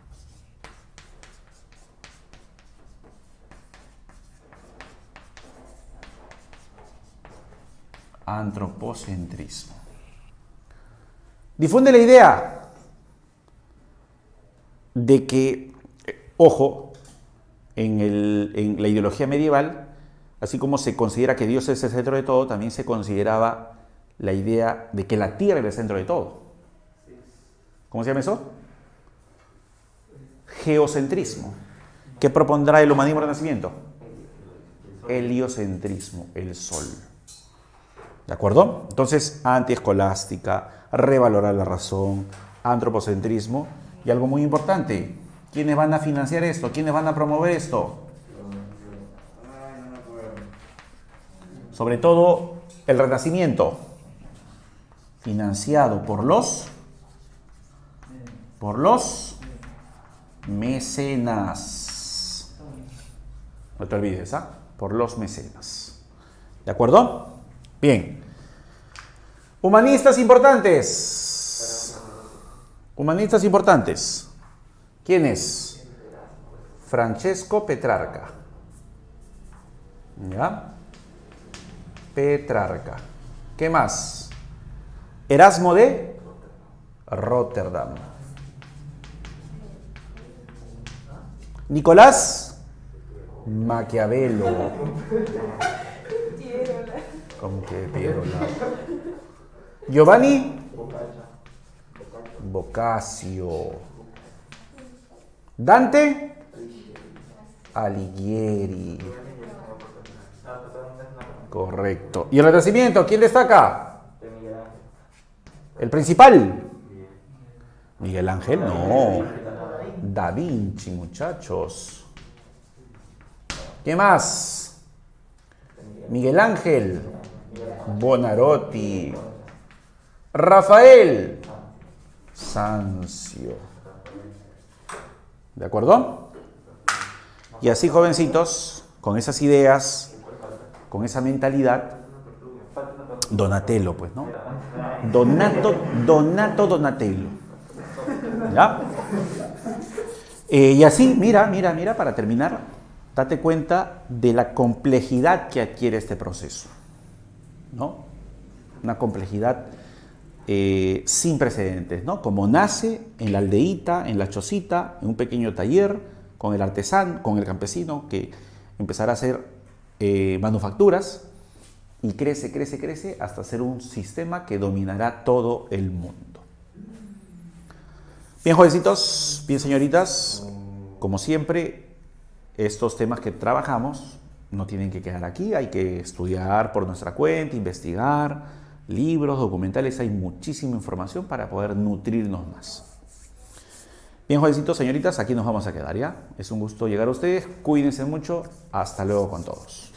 Antropocentrismo. Difunde la idea de que, ojo, en la ideología medieval, así como se considera que Dios es el centro de todo, también se consideraba la idea de que la tierra era el centro de todo. ¿Cómo se llama eso? Geocentrismo. ¿Qué propondrá el humanismo renacimiento? Heliocentrismo, el sol. ¿De acuerdo? Entonces, antiescolástica, revalorar la razón, antropocentrismo y algo muy importante. ¿Quiénes van a financiar esto? ¿Quiénes van a promover esto? Sobre todo el Renacimiento, financiado por los mecenas. No te olvides, ¿ah? Por los mecenas. ¿De acuerdo? Bien. Humanistas importantes. Humanistas importantes. ¿Quién es? Francesco Petrarca. ¿Ya? Petrarca. ¿Qué más? Erasmo de Rotterdam. Nicolás Maquiavelo. ¿Cómo que Pierola? Giovanni Boccaccio. Dante Alighieri. Correcto. ¿Y el Renacimiento? ¿Quién destaca? ¿El principal? Miguel Ángel, no. Da Vinci, muchachos. ¿Qué más? Miguel Ángel. Buonarroti. Rafael Sanzio. ¿De acuerdo? Y así, jovencitos, con esas ideas, con esa mentalidad, Donatello, pues, ¿no? Donatello. ¿Ya? Y así, mira, para terminar, date cuenta de la complejidad que adquiere este proceso, ¿no? Una complejidad sin precedentes, ¿no? Como nace en la aldeíta, en la chocita, en un pequeño taller, con el artesano, con el campesino que empezará a hacer manufacturas y crece hasta ser un sistema que dominará todo el mundo. Bien, jovencitos, bien, señoritas, como siempre, estos temas que trabajamos no tienen que quedar aquí, hay que estudiar por nuestra cuenta, investigar, libros, documentales, hay muchísima información para poder nutrirnos más. Bien, jovencitos, señoritas, aquí nos vamos a quedar, ¿ya? Es un gusto llegar a ustedes, cuídense mucho, hasta luego con todos.